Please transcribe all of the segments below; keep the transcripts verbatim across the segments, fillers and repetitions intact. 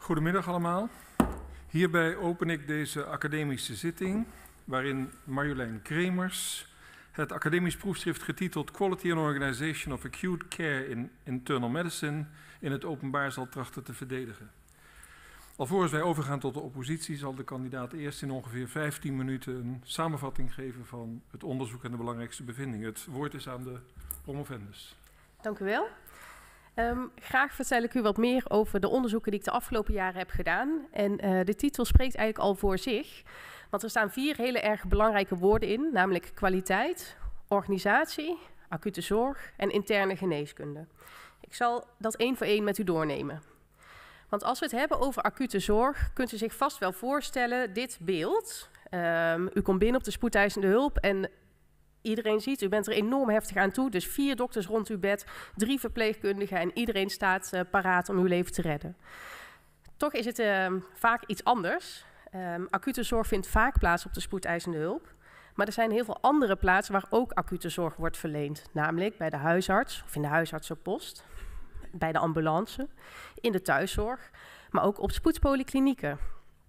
Goedemiddag allemaal. Hierbij open ik deze academische zitting, waarin Marjolein Kremers het academisch proefschrift getiteld Quality and Organization of Acute Care in Internal Medicine in het openbaar zal trachten te verdedigen. Alvorens wij overgaan tot de oppositie zal de kandidaat eerst in ongeveer vijftien minuten een samenvatting geven van het onderzoek en de belangrijkste bevindingen. Het woord is aan de promovendus. Dank u wel. Um, graag vertel ik u wat meer over de onderzoeken die ik de afgelopen jaren heb gedaan. En uh, de titel spreekt eigenlijk al voor zich. Want er staan vier hele erg belangrijke woorden in, namelijk kwaliteit, organisatie, acute zorg en interne geneeskunde. Ik zal dat één voor één met u doornemen. Want als we het hebben over acute zorg, kunt u zich vast wel voorstellen dit beeld. Um, u komt binnen op de spoedeisende hulp en iedereen ziet, u bent er enorm heftig aan toe. Dus vier dokters rond uw bed, drie verpleegkundigen en iedereen staat uh, paraat om uw leven te redden. Toch is het uh, vaak iets anders. Um, acute zorg vindt vaak plaats op de spoedeisende hulp. Maar er zijn heel veel andere plaatsen waar ook acute zorg wordt verleend. Namelijk bij de huisarts of in de huisartsenpost, bij de ambulance, in de thuiszorg, maar ook op spoedpolyklinieken.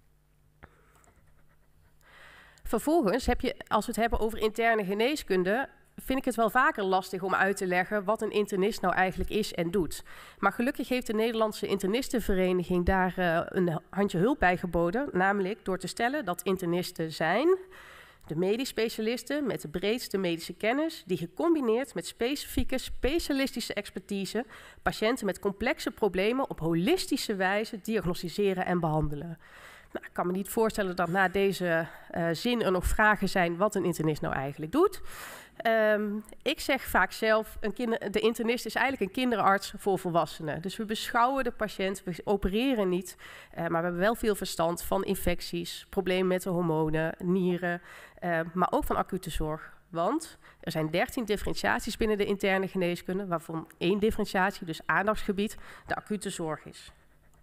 Vervolgens heb je, als we het hebben over interne geneeskunde, vind ik het wel vaker lastig om uit te leggen wat een internist nou eigenlijk is en doet. Maar gelukkig heeft de Nederlandse Internistenvereniging daar uh, een handje hulp bij geboden, namelijk door te stellen dat internisten zijn de medisch specialisten met de breedste medische kennis, die gecombineerd met specifieke specialistische expertise patiënten met complexe problemen op holistische wijze diagnosticeren en behandelen. Nou, ik kan me niet voorstellen dat na deze uh, zin er nog vragen zijn wat een internist nou eigenlijk doet. Um, ik zeg vaak zelf, een kinder, de internist is eigenlijk een kinderarts voor volwassenen. Dus we beschouwen de patiënt, we opereren niet, uh, maar we hebben wel veel verstand van infecties, problemen met de hormonen, nieren, uh, maar ook van acute zorg. Want er zijn dertien differentiaties binnen de interne geneeskunde, waarvan één differentiatie, dus aandachtsgebied, de acute zorg is.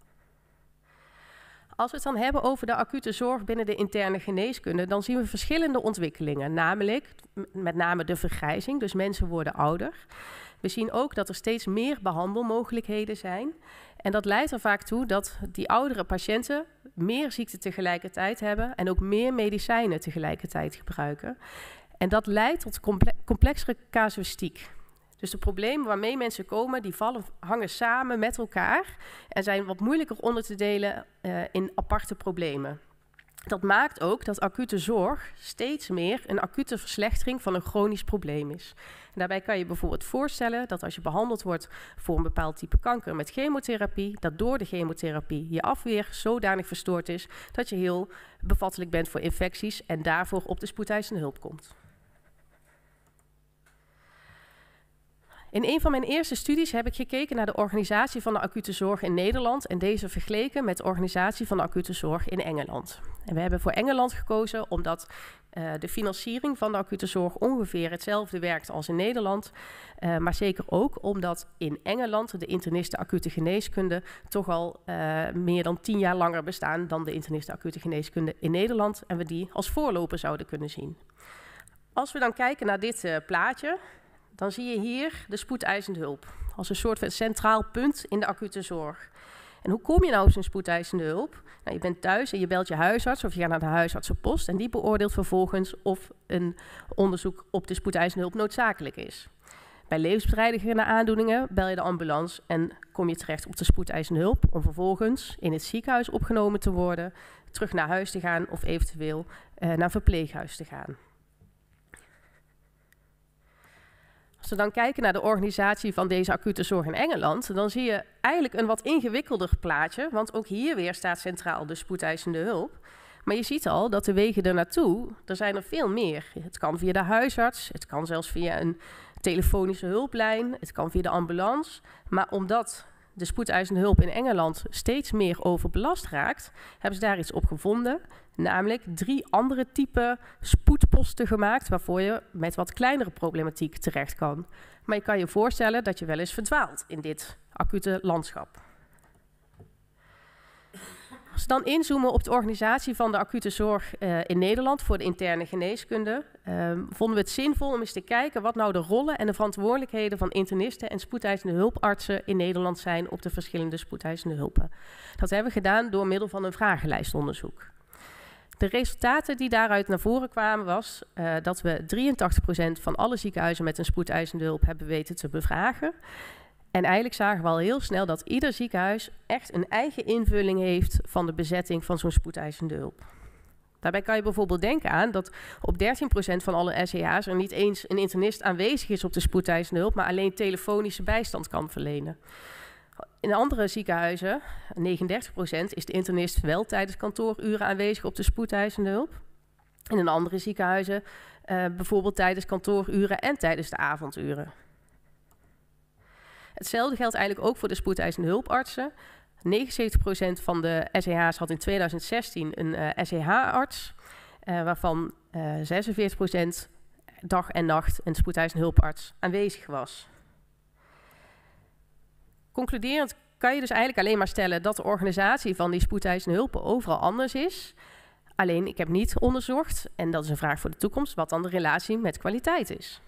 Als we het dan hebben over de acute zorg binnen de interne geneeskunde, dan zien we verschillende ontwikkelingen. Namelijk met name de vergrijzing, dus mensen worden ouder. We zien ook dat er steeds meer behandelmogelijkheden zijn. En dat leidt er vaak toe dat die oudere patiënten meer ziekten tegelijkertijd hebben en ook meer medicijnen tegelijkertijd gebruiken. En dat leidt tot comple- complexere casuïstiek. Dus de problemen waarmee mensen komen, die vallen, hangen samen met elkaar en zijn wat moeilijker onder te delen uh, in aparte problemen. Dat maakt ook dat acute zorg steeds meer een acute verslechtering van een chronisch probleem is. En daarbij kan je bijvoorbeeld voorstellen dat als je behandeld wordt voor een bepaald type kanker met chemotherapie, dat door de chemotherapie je afweer zodanig verstoord is dat je heel bevattelijk bent voor infecties en daarvoor op de spoedeisende hulp komt. In een van mijn eerste studies heb ik gekeken naar de organisatie van de acute zorg in Nederland en deze vergeleken met de organisatie van de acute zorg in Engeland. En we hebben voor Engeland gekozen omdat uh, de financiering van de acute zorg ongeveer hetzelfde werkt als in Nederland. Uh, maar zeker ook omdat in Engeland de internisten acute geneeskunde toch al uh, meer dan tien jaar langer bestaan dan de internisten acute geneeskunde in Nederland. En we die als voorloper zouden kunnen zien. Als we dan kijken naar dit uh, plaatje, dan zie je hier de spoedeisende hulp als een soort van centraal punt in de acute zorg. En hoe kom je nou op zo'n spoedeisende hulp? Nou, je bent thuis en je belt je huisarts of je gaat naar de huisartsenpost en die beoordeelt vervolgens of een onderzoek op de spoedeisende hulp noodzakelijk is. Bij levensbedreigende aandoeningen bel je de ambulance en kom je terecht op de spoedeisende hulp om vervolgens in het ziekenhuis opgenomen te worden, terug naar huis te gaan of eventueel uh, naar een verpleeghuis te gaan. Als we dan kijken naar de organisatie van deze acute zorg in Engeland, dan zie je eigenlijk een wat ingewikkelder plaatje, want ook hier weer staat centraal de spoedeisende hulp. Maar je ziet al dat de wegen er naartoe, er zijn er veel meer. Het kan via de huisarts, het kan zelfs via een telefonische hulplijn, het kan via de ambulance. Maar omdat de spoedeisende hulp in Engeland steeds meer overbelast raakt, hebben ze daar iets op gevonden. Namelijk drie andere type spoedposten gemaakt waarvoor je met wat kleinere problematiek terecht kan. Maar je kan je voorstellen dat je wel eens verdwaalt in dit acute landschap. Als we dan inzoomen op de organisatie van de acute zorg uh, in Nederland voor de interne geneeskunde, uh, vonden we het zinvol om eens te kijken wat nou de rollen en de verantwoordelijkheden van internisten en spoedeisende hulpartsen in Nederland zijn op de verschillende spoedeisende hulpen. Dat hebben we gedaan door middel van een vragenlijstonderzoek. De resultaten die daaruit naar voren kwamen was uh, dat we drieëntachtig procent van alle ziekenhuizen met een spoedeisende hulp hebben weten te bevragen. En eigenlijk zagen we al heel snel dat ieder ziekenhuis echt een eigen invulling heeft van de bezetting van zo'n spoedeisende hulp. Daarbij kan je bijvoorbeeld denken aan dat op dertien procent van alle S E A's er niet eens een internist aanwezig is op de spoedeisende hulp, maar alleen telefonische bijstand kan verlenen. In andere ziekenhuizen, negenendertig procent, is de internist wel tijdens kantooruren aanwezig op de spoedeisende hulp. En in andere ziekenhuizen uh, bijvoorbeeld tijdens kantooruren en tijdens de avonduren. Hetzelfde geldt eigenlijk ook voor de spoedeisende hulpartsen. negenenzeventig procent van de S E H's had in tweeduizend zestien een uh, S E H-arts, uh, waarvan uh, zesenveertig procent dag en nacht een spoedeisende hulparts aanwezig was. Concluderend kan je dus eigenlijk alleen maar stellen dat de organisatie van die spoedeisende hulpen overal anders is. Alleen, ik heb niet onderzocht, en dat is een vraag voor de toekomst, wat dan de relatie met kwaliteit is.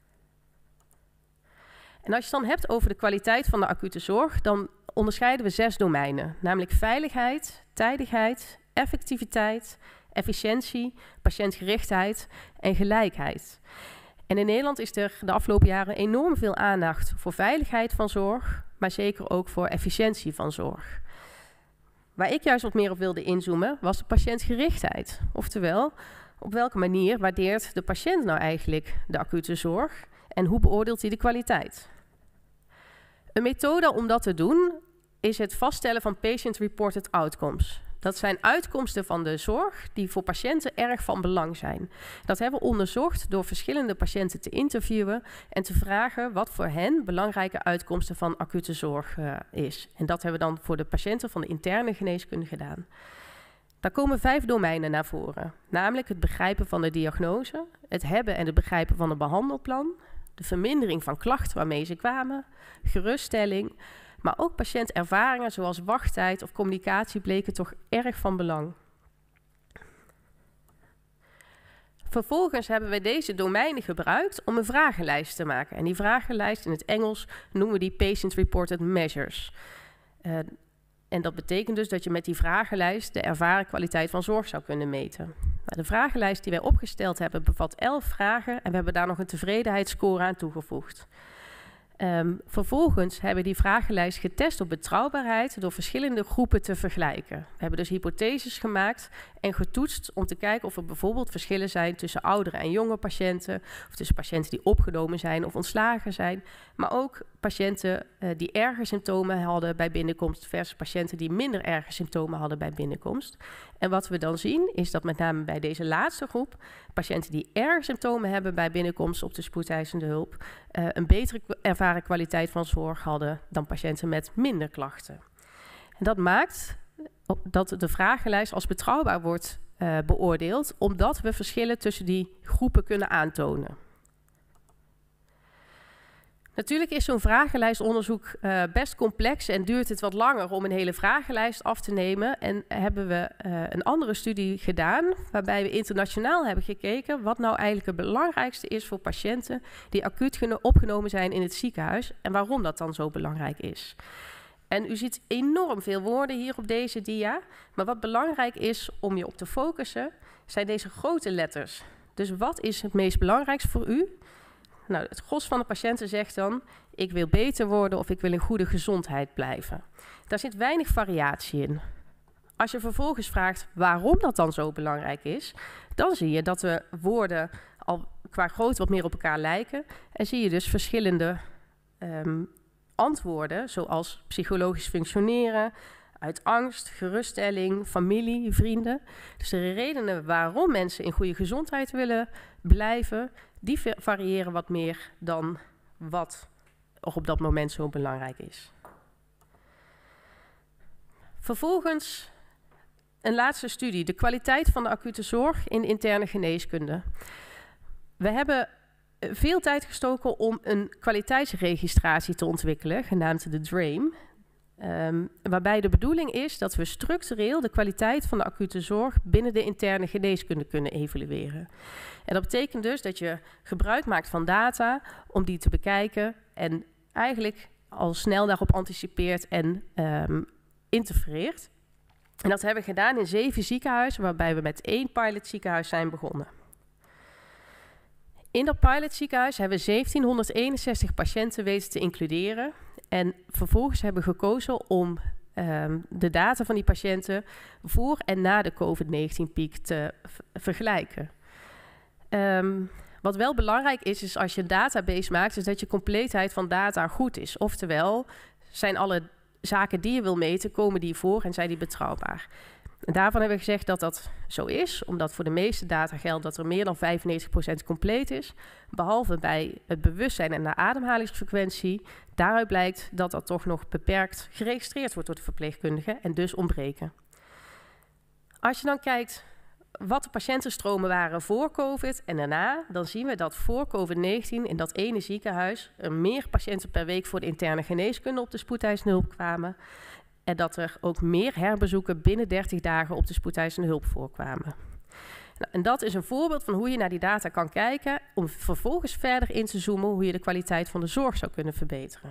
En als je het dan hebt over de kwaliteit van de acute zorg, dan onderscheiden we zes domeinen. Namelijk veiligheid, tijdigheid, effectiviteit, efficiëntie, patiëntgerichtheid en gelijkheid. En in Nederland is er de afgelopen jaren enorm veel aandacht voor veiligheid van zorg, maar zeker ook voor efficiëntie van zorg. Waar ik juist wat meer op wilde inzoomen, was de patiëntgerichtheid. Oftewel, op welke manier waardeert de patiënt nou eigenlijk de acute zorg en hoe beoordeelt hij de kwaliteit? Een methode om dat te doen is het vaststellen van patient-reported outcomes. Dat zijn uitkomsten van de zorg die voor patiënten erg van belang zijn. Dat hebben we onderzocht door verschillende patiënten te interviewen en te vragen wat voor hen belangrijke uitkomsten van acute zorg uh, is. En dat hebben we dan voor de patiënten van de interne geneeskunde gedaan. Daar komen vijf domeinen naar voren. Namelijk het begrijpen van de diagnose, het hebben en het begrijpen van een behandelplan, de vermindering van klachten waarmee ze kwamen, geruststelling, maar ook patiëntervaringen zoals wachttijd of communicatie bleken toch erg van belang. Vervolgens hebben we deze domeinen gebruikt om een vragenlijst te maken. En die vragenlijst in het Engels noemen we die patient-reported measures. Uh, en dat betekent dus dat je met die vragenlijst de ervaren kwaliteit van zorg zou kunnen meten. Nou, de vragenlijst die wij opgesteld hebben bevat elf vragen en we hebben daar nog een tevredenheidsscore aan toegevoegd. Um, vervolgens hebben we die vragenlijst getest op betrouwbaarheid door verschillende groepen te vergelijken. We hebben dus hypotheses gemaakt en getoetst om te kijken of er bijvoorbeeld verschillen zijn tussen oudere en jonge patiënten, of tussen patiënten die opgenomen zijn of ontslagen zijn, maar ook patiënten uh, die erge symptomen hadden bij binnenkomst versus patiënten die minder erge symptomen hadden bij binnenkomst. En wat we dan zien is dat met name bij deze laatste groep, patiënten die erge symptomen hebben bij binnenkomst op de spoedeisende hulp, uh, een betere ervaren kwaliteit van zorg hadden dan patiënten met minder klachten. En dat maakt dat de vragenlijst als betrouwbaar wordt uh, beoordeeld, omdat we verschillen tussen die groepen kunnen aantonen. Natuurlijk is zo'n vragenlijstonderzoek uh, best complex en duurt het wat langer om een hele vragenlijst af te nemen. En hebben we uh, een andere studie gedaan waarbij we internationaal hebben gekeken wat nou eigenlijk het belangrijkste is voor patiënten die acuut opgenomen zijn in het ziekenhuis en waarom dat dan zo belangrijk is. En u ziet enorm veel woorden hier op deze dia, maar wat belangrijk is om je op te focussen zijn deze grote letters. Dus wat is het meest belangrijkst voor u? Nou, het gros van de patiënten zegt dan, ik wil beter worden of ik wil in goede gezondheid blijven. Daar zit weinig variatie in. Als je vervolgens vraagt waarom dat dan zo belangrijk is, dan zie je dat de woorden al qua grootte wat meer op elkaar lijken. En zie je dus verschillende um, antwoorden, zoals psychologisch functioneren, uit angst, geruststelling, familie, vrienden. Dus de redenen waarom mensen in goede gezondheid willen blijven, die variëren wat meer dan wat er op dat moment zo belangrijk is. Vervolgens een laatste studie, de kwaliteit van de acute zorg in de interne geneeskunde. We hebben veel tijd gestoken om een kwaliteitsregistratie te ontwikkelen, genaamd de D R A M. Um, waarbij de bedoeling is dat we structureel de kwaliteit van de acute zorg binnen de interne geneeskunde kunnen evalueren. En dat betekent dus dat je gebruik maakt van data om die te bekijken en eigenlijk al snel daarop anticipeert en um, interfereert. En dat hebben we gedaan in zeven ziekenhuizen, waarbij we met één pilotziekenhuis zijn begonnen. In dat pilotziekenhuis hebben we zeventienhonderdeenenzestig patiënten weten te includeren. En vervolgens hebben we gekozen om um, de data van die patiënten voor en na de COVID negentien piek te vergelijken. Um, wat wel belangrijk is, is als je een database maakt, is dat je compleetheid van data goed is. Oftewel, zijn alle zaken die je wil meten, komen die voor en zijn die betrouwbaar. En daarvan hebben we gezegd dat dat zo is, omdat voor de meeste data geldt dat er meer dan vijfennegentig procent compleet is. Behalve bij het bewustzijn en de ademhalingsfrequentie. Daaruit blijkt dat dat toch nog beperkt geregistreerd wordt door de verpleegkundigen en dus ontbreken. Als je dan kijkt wat de patiëntenstromen waren voor COVID en daarna, dan zien we dat voor COVID negentien in dat ene ziekenhuis er meer patiënten per week voor de interne geneeskunde op de spoedeisende hulp kwamen. En dat er ook meer herbezoeken binnen dertig dagen op de spoedeisende hulp voorkwamen. Nou, en dat is een voorbeeld van hoe je naar die data kan kijken om vervolgens verder in te zoomen hoe je de kwaliteit van de zorg zou kunnen verbeteren.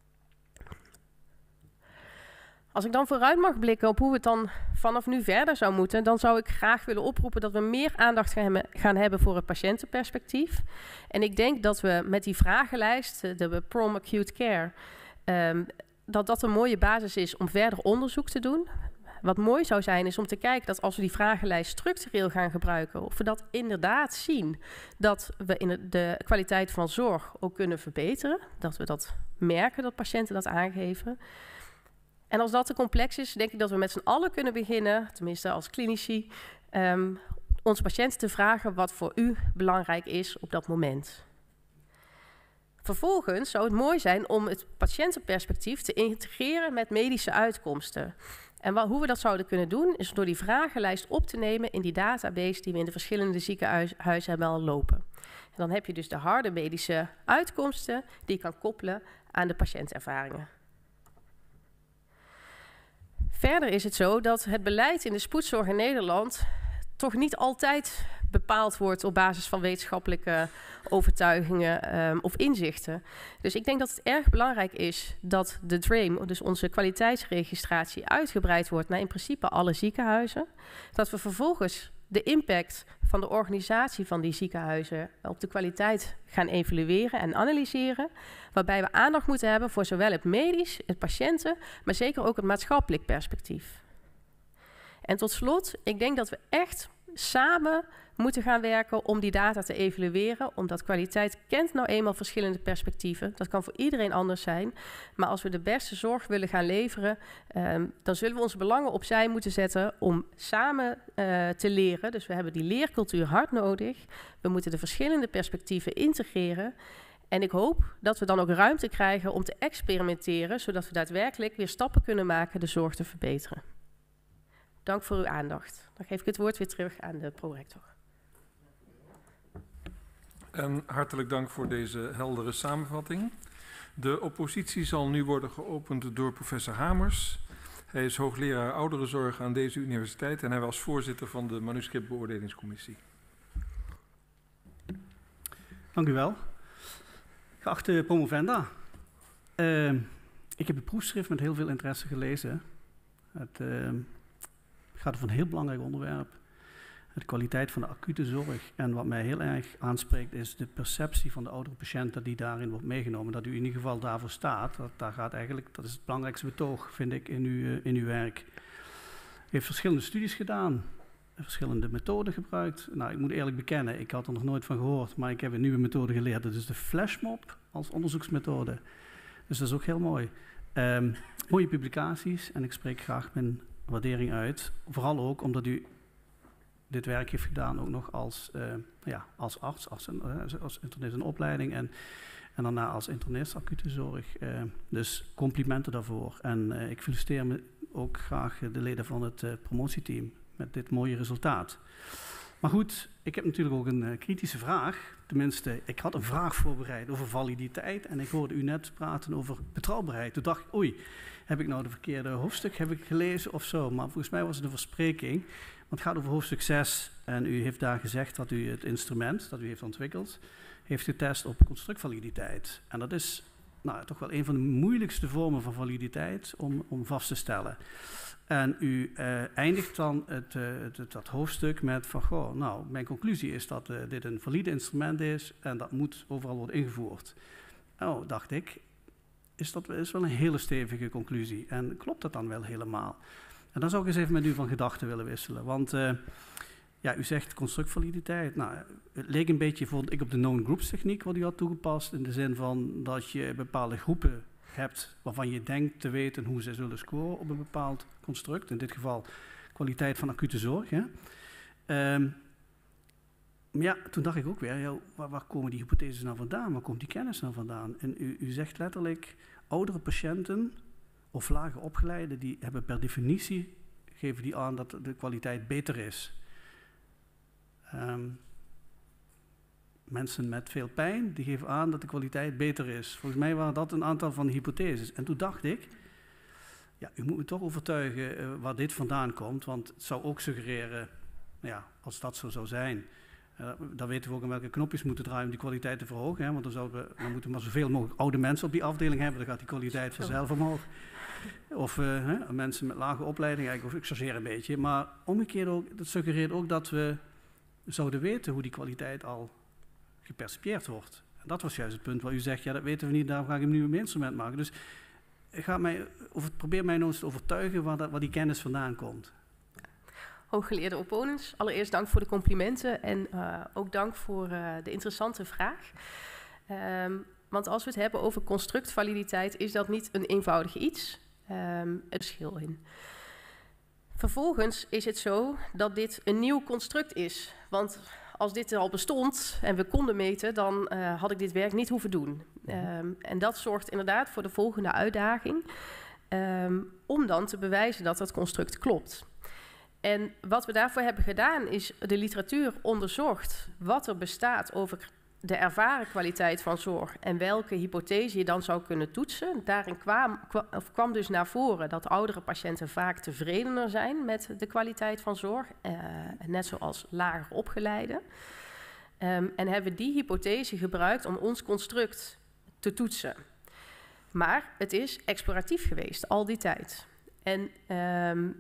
Als ik dan vooruit mag blikken op hoe we het dan vanaf nu verder zou moeten, dan zou ik graag willen oproepen dat we meer aandacht gaan hebben voor het patiëntenperspectief. En ik denk dat we met die vragenlijst, de P R O M Acute Care, um, dat dat een mooie basis is om verder onderzoek te doen. Wat mooi zou zijn is om te kijken dat als we die vragenlijst structureel gaan gebruiken, of we dat inderdaad zien, dat we in de kwaliteit van zorg ook kunnen verbeteren. Dat we dat merken, dat patiënten dat aangeven. En als dat te complex is, denk ik dat we met z'n allen kunnen beginnen, tenminste als klinici, um, onze patiënten te vragen wat voor u belangrijk is op dat moment. Vervolgens zou het mooi zijn om het patiëntenperspectief te integreren met medische uitkomsten. En wat, hoe we dat zouden kunnen doen, is door die vragenlijst op te nemen in die database die we in de verschillende ziekenhuizen hebben al lopen. En dan heb je dus de harde medische uitkomsten die je kan koppelen aan de patiëntervaringen. Verder is het zo dat het beleid in de spoedzorg in Nederland toch niet altijd bepaald wordt op basis van wetenschappelijke overtuigingen um, of inzichten. Dus ik denk dat het erg belangrijk is dat de D R A M, dus onze kwaliteitsregistratie, uitgebreid wordt naar in principe alle ziekenhuizen. Dat we vervolgens de impact van de organisatie van die ziekenhuizen op de kwaliteit gaan evalueren en analyseren. Waarbij we aandacht moeten hebben voor zowel het medisch, het patiënten, maar zeker ook het maatschappelijk perspectief. En tot slot, ik denk dat we echt samen moeten gaan werken om die data te evalueren. Omdat kwaliteit kent nou eenmaal verschillende perspectieven. Dat kan voor iedereen anders zijn. Maar als we de beste zorg willen gaan leveren, um, dan zullen we onze belangen opzij moeten zetten om samen uh, te leren. Dus we hebben die leercultuur hard nodig. We moeten de verschillende perspectieven integreren. En ik hoop dat we dan ook ruimte krijgen om te experimenteren, zodat we daadwerkelijk weer stappen kunnen maken de zorg te verbeteren. Dank voor uw aandacht. Dan geef ik het woord weer terug aan de prorector. En hartelijk dank voor deze heldere samenvatting. De oppositie zal nu worden geopend door professor Hamers. Hij is hoogleraar ouderenzorg aan deze universiteit en hij was voorzitter van de manuscriptbeoordelingscommissie. Dank u wel. Geachte promovenda, uh, ik heb het proefschrift met heel veel interesse gelezen. Het uh, gaat over een heel belangrijk onderwerp. De kwaliteit van de acute zorg. En wat mij heel erg aanspreekt is de perceptie van de oudere patiënten die daarin wordt meegenomen. Dat u in ieder geval daarvoor staat. Dat, daar gaat eigenlijk, dat is het belangrijkste betoog, vind ik, in uw, in uw werk. U heeft verschillende studies gedaan. Verschillende methoden gebruikt. Nou, ik moet eerlijk bekennen, ik had er nog nooit van gehoord. Maar ik heb een nieuwe methode geleerd. Dat is de flashmob als onderzoeksmethode. Dus dat is ook heel mooi. Um, mooie publicaties. En ik spreek graag mijn waardering uit. Vooral ook omdat u dit werk heeft gedaan ook nog als, uh, ja, als arts, als, uh, als internist in opleiding en, en daarna als internist acute zorg. Uh, dus complimenten daarvoor. En uh, ik feliciteer me ook graag de leden van het uh, promotieteam met dit mooie resultaat. Maar goed, ik heb natuurlijk ook een uh, kritische vraag. Tenminste, ik had een vraag voorbereid over validiteit en ik hoorde u net praten over betrouwbaarheid. Toen dacht ik, oei, heb ik nou de verkeerde hoofdstuk heb ik gelezen of zo? Maar volgens mij was het een verspreking. Want het gaat over hoofdstuk zes en u heeft daar gezegd dat u het instrument dat u heeft ontwikkeld, heeft getest op constructvaliditeit. En dat is nou, toch wel een van de moeilijkste vormen van validiteit om, om vast te stellen. En u uh, eindigt dan het, uh, het, het, dat hoofdstuk met van, goh, nou, mijn conclusie is dat uh, dit een valide instrument is en dat moet overal worden ingevoerd. Oh, dacht ik, is dat is wel een hele stevige conclusie. En klopt dat dan wel helemaal? En dan zou ik eens even met u van gedachten willen wisselen. Want uh, ja, u zegt constructvaliditeit. Nou, het leek een beetje, vond ik, op de known groups techniek wat u had toegepast. In de zin van dat je bepaalde groepen hebt waarvan je denkt te weten hoe ze zullen scoren op een bepaald construct. In dit geval kwaliteit van acute zorg. Hè. Um, maar ja, toen dacht ik ook weer, ja, waar, waar komen die hypotheses nou vandaan? Waar komt die kennis nou vandaan? En u, u zegt letterlijk, oudere patiënten of lager opgeleiden, die hebben per definitie, geven die aan dat de kwaliteit beter is. Um, mensen met veel pijn, die geven aan dat de kwaliteit beter is. Volgens mij waren dat een aantal van de hypotheses. En toen dacht ik, ja, u moet me toch overtuigen uh, waar dit vandaan komt, want het zou ook suggereren, ja, als dat zo zou zijn, uh, dan weten we ook aan welke knopjes we moeten draaien om die kwaliteit te verhogen. Hè? Want dan, zouden we, dan moeten we maar zoveel mogelijk oude mensen op die afdeling hebben, dan gaat die kwaliteit vanzelf omhoog. Of uh, hè, mensen met lage opleiding, ik, ik chargeer een beetje, maar omgekeerd ook, dat suggereert ook dat we zouden weten hoe die kwaliteit al gepercipieerd wordt. En dat was juist het punt waar u zegt, ja, dat weten we niet, daarom ga ik een nieuw instrument maken. Dus ga mij, of probeer mij nou eens te overtuigen waar, dat, waar die kennis vandaan komt. Hooggeleerde opponents, allereerst dank voor de complimenten en uh, ook dank voor uh, de interessante vraag. Um, want als we het hebben over constructvaliditeit, is dat niet een eenvoudig iets. Um, het verschil in. Vervolgens is het zo dat dit een nieuw construct is. Want als dit al bestond en we konden meten, dan uh, had ik dit werk niet hoeven doen. Um, en dat zorgt inderdaad voor de volgende uitdaging, um, om dan te bewijzen dat dat construct klopt. En wat we daarvoor hebben gedaan is de literatuur onderzocht wat er bestaat over de ervaren kwaliteit van zorg en welke hypothese je dan zou kunnen toetsen. Daarin kwam, kwam dus naar voren dat oudere patiënten vaak tevredener zijn met de kwaliteit van zorg, uh, net zoals lager opgeleiden. Um, en hebben die hypothese gebruikt om ons construct te toetsen. Maar het is exploratief geweest, al die tijd. En um,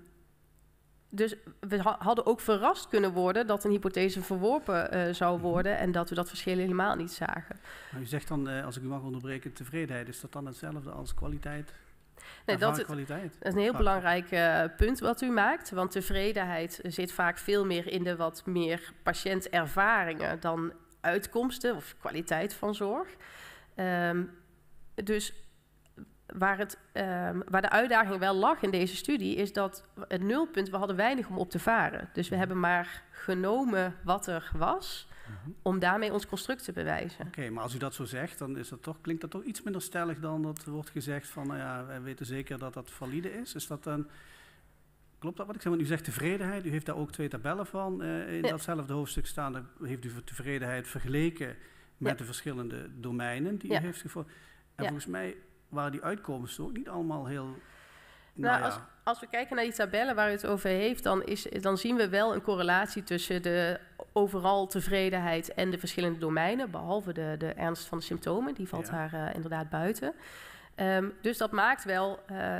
dus we ha- hadden ook verrast kunnen worden dat een hypothese verworpen uh, zou worden en dat we dat verschil helemaal niet zagen. Maar u zegt dan, uh, als ik u mag onderbreken, tevredenheid. Is dat dan hetzelfde als kwaliteit? Nee, dat, het, kwaliteit? dat is een heel ah. belangrijk uh, punt wat u maakt. Want tevredenheid zit vaak veel meer in de wat meer patiëntervaringen dan uitkomsten of kwaliteit van zorg. Um, dus Waar, het, um, waar de uitdaging wel lag in deze studie, is dat het nulpunt, we hadden weinig om op te varen. Dus we hebben maar genomen wat er was, mm-hmm. om daarmee ons construct te bewijzen. Oké, okay, maar als u dat zo zegt, dan is dat toch, klinkt dat toch iets minder stellig dan dat wordt gezegd van, nou ja, wij weten zeker dat dat valide is. Is dat dan, klopt dat wat ik zeg? Want u zegt tevredenheid, u heeft daar ook twee tabellen van uh, in ja. datzelfde hoofdstuk staan. Daar heeft u tevredenheid vergeleken met ja. de verschillende domeinen die ja. u heeft gevonden. En ja. volgens mij waren die uitkomsten ook niet allemaal heel... Nou, nou ja. als, als we kijken naar die tabellen waar u het over heeft, dan, is, dan zien we wel een correlatie tussen de overal tevredenheid en de verschillende domeinen, behalve de, de ernst van de symptomen, die valt ja. daar uh, inderdaad buiten. Um, dus dat maakt wel uh,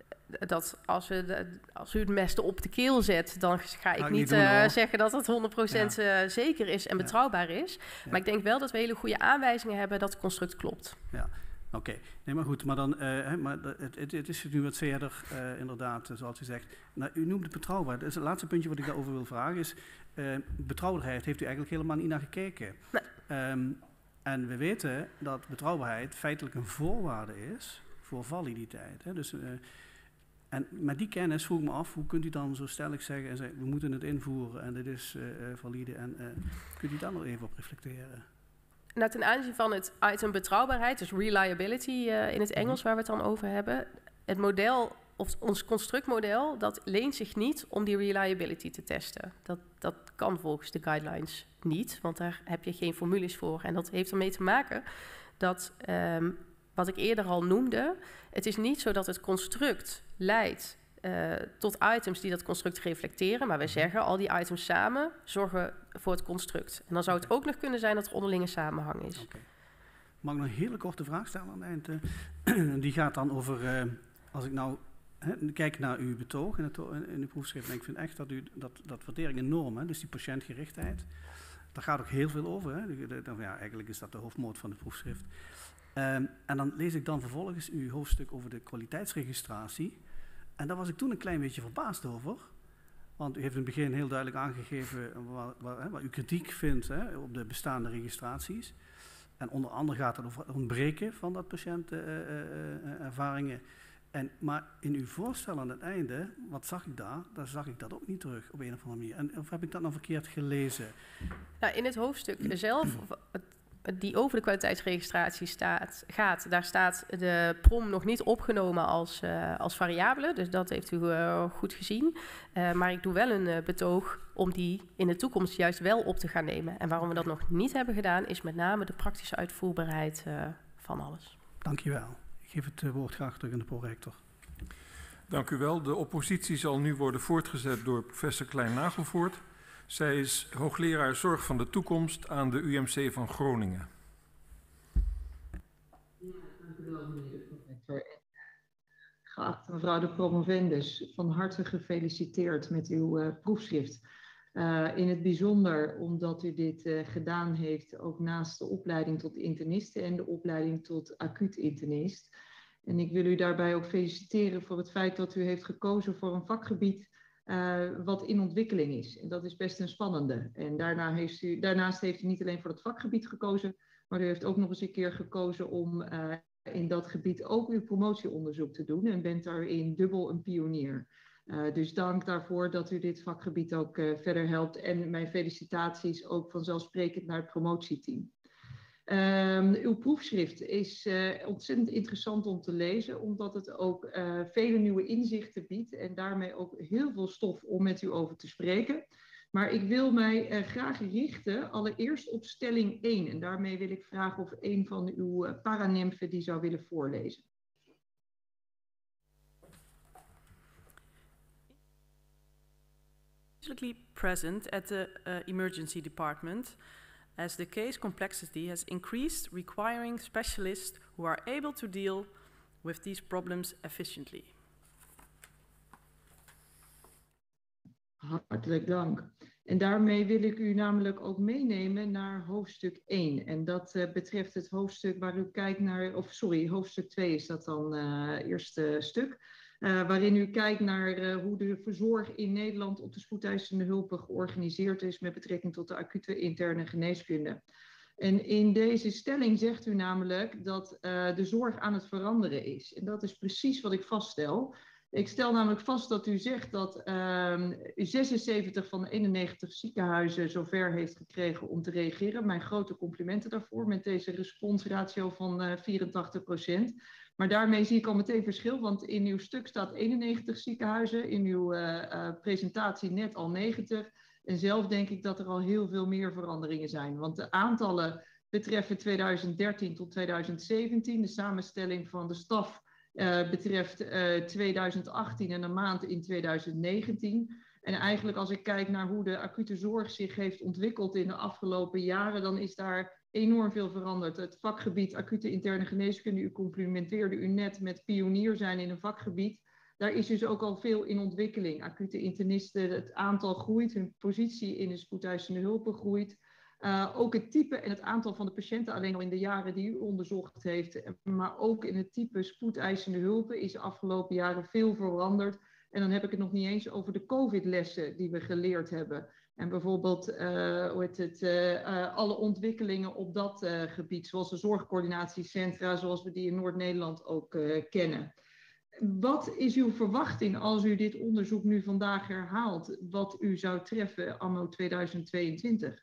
dat als, we de, als u het mesten op de keel zet, dan ga ik, ik niet uh, zeggen dat het honderd procent ja. uh, zeker is en ja. betrouwbaar is. Ja. Maar ik denk wel dat we hele goede aanwijzingen hebben dat het construct klopt. Ja. Oké, okay. nee, maar goed, maar dan, uh, hè, maar het, het, het is nu wat verder, uh, inderdaad, zoals u zegt. Nou, u noemt het betrouwbaar. Dus het laatste puntje wat ik daarover wil vragen is, uh, betrouwbaarheid heeft u eigenlijk helemaal niet naar gekeken. Nee. Um, en we weten dat betrouwbaarheid feitelijk een voorwaarde is voor validiteit. Hè? Dus, uh, en met die kennis vroeg ik me af, hoe kunt u dan zo stellig zeggen, en zeggen we moeten het invoeren en dit is uh, valide. En uh, kunt u daar nog even op reflecteren? Nou, ten aanzien van het item betrouwbaarheid, dus reliability uh, in het Engels waar we het dan over hebben. Het model of ons constructmodel, dat leent zich niet om die reliability te testen. Dat, dat kan volgens de guidelines niet, want daar heb je geen formules voor. En dat heeft ermee te maken dat, um, wat ik eerder al noemde, het is niet zo dat het construct leidt uh, tot items die dat construct reflecteren, maar wij zeggen al die items samen zorgen voor het construct. En dan zou het ook nog kunnen zijn dat er onderlinge samenhang is. Okay. Mag ik nog een hele korte vraag stellen aan het eind? Uh, die gaat dan over, uh, als ik nou he, kijk naar uw betoog in, het, in uw proefschrift, en ik vind echt dat u, dat, dat waardering enorm, hè, dus die patiëntgerichtheid, daar gaat ook heel veel over. Hè. De, de, de, ja, eigenlijk is dat de hoofdmoot van het proefschrift. Um, en dan lees ik dan vervolgens uw hoofdstuk over de kwaliteitsregistratie. En daar was ik toen een klein beetje verbaasd over. Want u heeft in het begin heel duidelijk aangegeven waar, waar, hè, waar u kritiek vindt, hè, op de bestaande registraties. En onder andere gaat het over het ontbreken van dat patiëntenervaringen. Uh, uh, en, maar in uw voorstel aan het einde, wat zag ik daar? Daar zag ik dat ook niet terug op een of andere manier. En, of heb ik dat nou verkeerd gelezen? Nou, in het hoofdstuk zelf, die over de kwaliteitsregistratie staat, gaat, daar staat de prom nog niet opgenomen als, uh, als variabele. Dus dat heeft u uh, goed gezien. Uh, maar ik doe wel een uh, betoog om die in de toekomst juist wel op te gaan nemen. En waarom we dat nog niet hebben gedaan, is met name de praktische uitvoerbaarheid uh, van alles. Dank je wel. Ik geef het uh, woord graag terug aan de prorector. Dank u wel. De oppositie zal nu worden voortgezet door professor Klein-Nagelvoort. Zij is hoogleraar Zorg van de Toekomst aan de U M C van Groningen. Ja, dank u wel, meneer de professor. Geachte mevrouw de promovendus, van harte gefeliciteerd met uw uh, proefschrift. Uh, in het bijzonder omdat u dit uh, gedaan heeft, ook naast de opleiding tot interniste en de opleiding tot acuut internist. En ik wil u daarbij ook feliciteren voor het feit dat u heeft gekozen voor een vakgebied Uh, wat in ontwikkeling is. En dat is best een spannende. En daarna heeft u, daarnaast heeft u niet alleen voor het vakgebied gekozen, maar u heeft ook nog eens een keer gekozen om uh, in dat gebied ook uw promotieonderzoek te doen en bent daarin dubbel een pionier. Uh, dus dank daarvoor dat u dit vakgebied ook uh, verder helpt en mijn felicitaties ook vanzelfsprekend naar het promotieteam. Um, uw proefschrift is uh, ontzettend interessant om te lezen, omdat het ook uh, vele nieuwe inzichten biedt en daarmee ook heel veel stof om met u over te spreken. Maar ik wil mij uh, graag richten allereerst op stelling één en daarmee wil ik vragen of een van uw uh, paranymfen die zou willen voorlezen. Present at the uh, emergency department, as the case complexity has increased, requiring specialists who are able to deal with these problems efficiently. Hartelijk dank. En daarmee wil ik u namelijk ook meenemen naar hoofdstuk één. En dat uh, betreft het hoofdstuk waar u kijkt naar, of sorry, hoofdstuk twee is dat dan het uh, eerste stuk. Uh, waarin u kijkt naar uh, hoe de verzorg in Nederland op de spoedeisende hulpen georganiseerd is met betrekking tot de acute interne geneeskunde. En in deze stelling zegt u namelijk dat uh, de zorg aan het veranderen is. En dat is precies wat ik vaststel. Ik stel namelijk vast dat u zegt dat uh, u zesenzeventig van de eenennegentig ziekenhuizen zover heeft gekregen om te reageren. Mijn grote complimenten daarvoor met deze responsratio van uh, vierentachtig procent. Maar daarmee zie ik al meteen verschil, want in uw stuk staat eenennegentig ziekenhuizen, in uw uh, uh, presentatie net al negentig. En zelf denk ik dat er al heel veel meer veranderingen zijn. Want de aantallen betreffen tweeduizend dertien tot tweeduizend zeventien. De samenstelling van de staf uh, betreft uh, tweeduizend achttien en een maand in tweeduizend negentien. En eigenlijk als ik kijk naar hoe de acute zorg zich heeft ontwikkeld in de afgelopen jaren, dan is daar enorm veel veranderd. Het vakgebied acute interne geneeskunde, u complimenteerde u net met pionier zijn in een vakgebied. Daar is dus ook al veel in ontwikkeling. Acute internisten, het aantal groeit, hun positie in de spoedeisende hulpen groeit. Uh, ook het type en het aantal van de patiënten alleen al in de jaren die u onderzocht heeft, maar ook in het type spoedeisende hulpen is de afgelopen jaren veel veranderd. En dan heb ik het nog niet eens over de COVID-lessen die we geleerd hebben. En bijvoorbeeld uh, hoe heet het, uh, uh, alle ontwikkelingen op dat uh, gebied, zoals de zorgcoördinatiecentra, zoals we die in Noord-Nederland ook uh, kennen. Wat is uw verwachting als u dit onderzoek nu vandaag herhaalt, wat u zou treffen anno tweeduizend tweeëntwintig?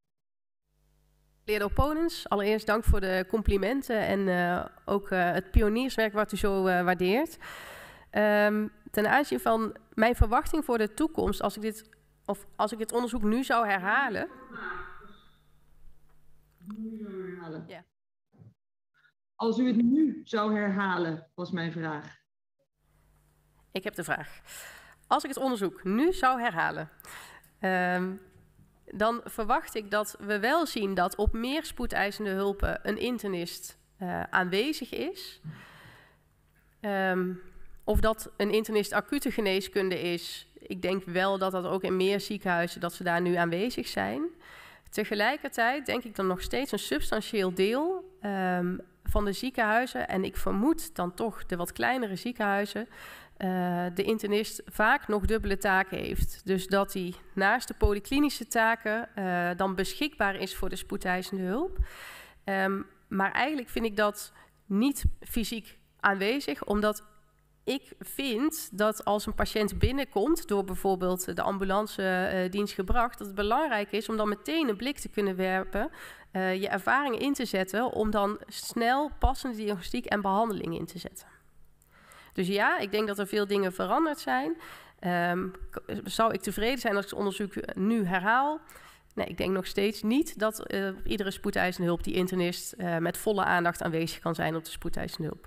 Meneer de opponents, allereerst dank voor de complimenten en uh, ook uh, het pionierswerk wat u zo uh, waardeert. Um, ten aanzien van mijn verwachting voor de toekomst, als ik dit, of als ik dit onderzoek nu zou herhalen. Nu zou herhalen. Ja. Als u het nu zou herhalen, was mijn vraag. Ik heb de vraag. Als ik het onderzoek nu zou herhalen, um, dan verwacht ik dat we wel zien dat op meer spoedeisende hulpen een internist uh, aanwezig is. Um, of dat een internist acute geneeskunde is. Ik denk wel dat dat ook in meer ziekenhuizen, dat ze daar nu aanwezig zijn. Tegelijkertijd denk ik dan nog steeds een substantieel deel um, van de ziekenhuizen, en ik vermoed dan toch de wat kleinere ziekenhuizen, uh, de internist vaak nog dubbele taken heeft. Dus dat hij naast de polyklinische taken uh, dan beschikbaar is voor de spoedeisende hulp. Um, maar eigenlijk vind ik dat niet fysiek aanwezig, omdat ik vind dat als een patiënt binnenkomt, door bijvoorbeeld de ambulancedienst uh, gebracht, dat het belangrijk is om dan meteen een blik te kunnen werpen, uh, je ervaringen in te zetten, om dan snel passende diagnostiek en behandeling in te zetten. Dus ja, ik denk dat er veel dingen veranderd zijn. Um, zou ik tevreden zijn als ik het onderzoek nu herhaal? Nee, ik denk nog steeds niet dat uh, op iedere spoedeisende hulp die internist uh, met volle aandacht aanwezig kan zijn op de spoedeisende hulp.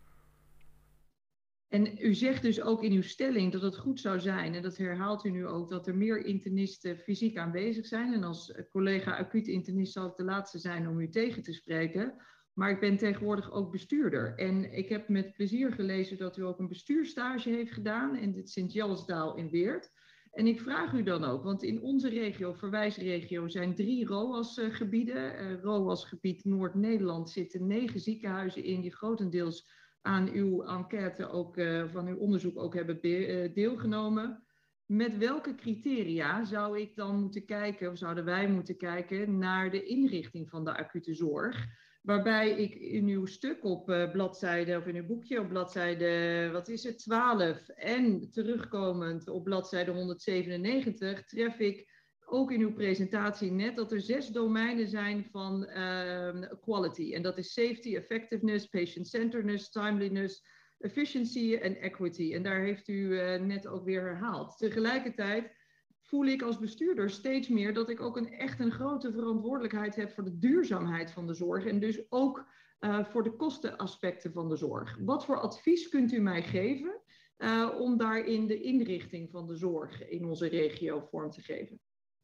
En u zegt dus ook in uw stelling dat het goed zou zijn, en dat herhaalt u nu ook, dat er meer internisten fysiek aanwezig zijn. En als collega acuut internist zal ik de laatste zijn om u tegen te spreken. Maar ik ben tegenwoordig ook bestuurder. En ik heb met plezier gelezen dat u ook een bestuurstage heeft gedaan in het Sint-Jelsdaal in Weert. En ik vraag u dan ook, want in onze regio, verwijsregio, zijn drie R O A S-gebieden. Uh, R O A S-gebied Noord-Nederland zitten negen ziekenhuizen in die grotendeels aan uw enquête ook, uh, van uw onderzoek ook hebben be- uh, deelgenomen. Met welke criteria zou ik dan moeten kijken, of zouden wij moeten kijken, naar de inrichting van de acute zorg? Waarbij ik in uw stuk op uh, bladzijde, of in uw boekje op bladzijde, wat is het, twaalf, en terugkomend op bladzijde honderdzevenennegentig, tref ik ook in uw presentatie net dat er zes domeinen zijn van uh, quality. En dat is safety, effectiveness, patient-centeredness, timeliness, efficiency en equity. En daar heeft u uh, net ook weer herhaald. Tegelijkertijd voel ik als bestuurder steeds meer dat ik ook een, echt een grote verantwoordelijkheid heb voor de duurzaamheid van de zorg. En dus ook uh, voor de kostenaspecten van de zorg. Wat voor advies kunt u mij geven uh, om daarin de inrichting van de zorg in onze regio vorm te geven?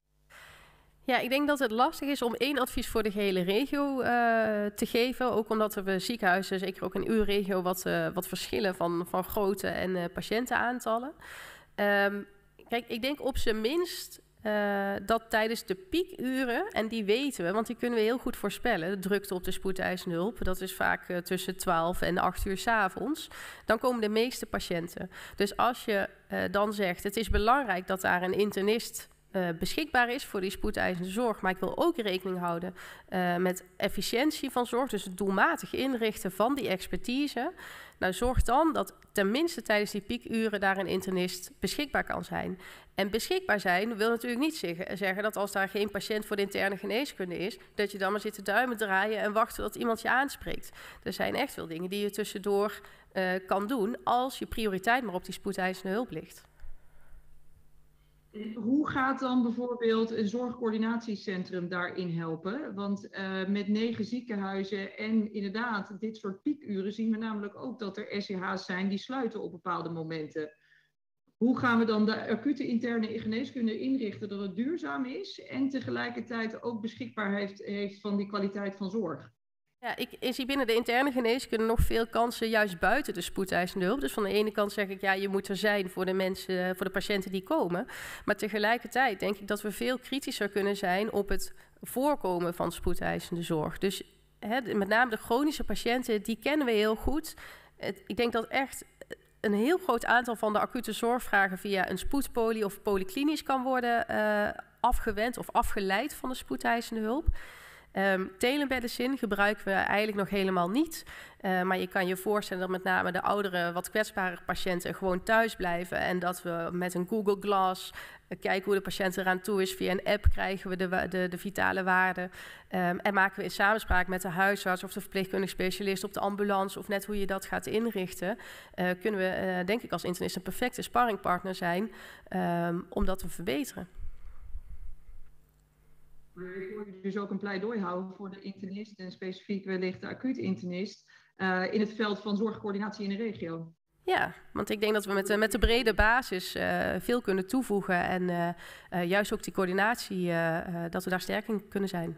Ja, ik denk dat het lastig is om één advies voor de gehele regio uh, te geven. Ook omdat er ziekenhuizen, zeker ook in uw regio, wat, uh, wat verschillen van, van grootte en uh, patiëntenaantallen. Um, kijk, ik denk op zijn minst uh, dat tijdens de piekuren, en die weten we, want die kunnen we heel goed voorspellen, de drukte op de spoedeisende hulp, dat is vaak uh, tussen twaalf en acht uur 's avonds, dan komen de meeste patiënten. Dus als je uh, dan zegt, het is belangrijk dat daar een internist Uh, beschikbaar is voor die spoedeisende zorg. Maar ik wil ook rekening houden uh, met efficiëntie van zorg. Dus het doelmatig inrichten van die expertise. Nou, zorg dan dat tenminste tijdens die piekuren daar een internist beschikbaar kan zijn. En beschikbaar zijn wil natuurlijk niet zeggen dat als daar geen patiënt voor de interne geneeskunde is, dat je dan maar zit te duimen draaien en wachten tot iemand je aanspreekt. Er zijn echt wel dingen die je tussendoor uh, kan doen als je prioriteit maar op die spoedeisende hulp ligt. Hoe gaat dan bijvoorbeeld een zorgcoördinatiecentrum daarin helpen? Want uh, met negen ziekenhuizen en inderdaad dit soort piekuren zien we namelijk ook dat er S C H's zijn die sluiten op bepaalde momenten. Hoe gaan we dan de acute interne geneeskunde inrichten dat het duurzaam is en tegelijkertijd ook beschikbaar heeft, heeft van die kwaliteit van zorg? Ja, ik, ik zie binnen de interne geneeskunde nog veel kansen juist buiten de spoedeisende hulp. Dus van de ene kant zeg ik, ja, je moet er zijn voor de mensen, voor de patiënten die komen. Maar tegelijkertijd denk ik dat we veel kritischer kunnen zijn op het voorkomen van spoedeisende zorg. Dus hè, met name de chronische patiënten, die kennen we heel goed. Het, ik denk dat echt een heel groot aantal van de acute zorgvragen via een spoedpoly of polyklinisch kan worden uh, afgewend of afgeleid van de spoedeisende hulp. Um, telemedicine gebruiken we eigenlijk nog helemaal niet. Uh, maar je kan je voorstellen dat met name de oudere, wat kwetsbare patiënten gewoon thuis blijven. En dat we met een Google Glass uh, kijken hoe de patiënt eraan toe is. Via een app krijgen we de, de, de vitale waarden. Um, en maken we in samenspraak met de huisarts of de verpleegkundig specialist op de ambulance, of net hoe je dat gaat inrichten, uh, kunnen we uh, denk ik als internist een perfecte sparringpartner zijn um, om dat te verbeteren. Maar ik hoor je dus ook een pleidooi houden voor de internist en specifiek wellicht de acuut internist uh, in het veld van zorgcoördinatie in de regio. Ja, want ik denk dat we met de, met de brede basis uh, veel kunnen toevoegen en uh, uh, juist ook die coördinatie, uh, uh, dat we daar sterk in kunnen zijn.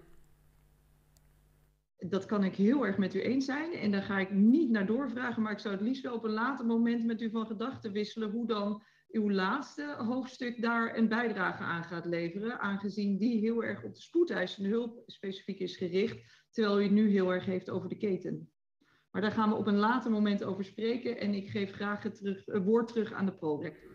Dat kan ik heel erg met u eens zijn en daar ga ik niet naar doorvragen, maar ik zou het liefst wel op een later moment met u van gedachten wisselen hoe dan uw laatste hoofdstuk daar een bijdrage aan gaat leveren, aangezien die heel erg op de spoedeisende hulp specifiek is gericht, terwijl u het nu heel erg heeft over de keten. Maar daar gaan we op een later moment over spreken en ik geef graag het, terug, het woord terug aan de prorector.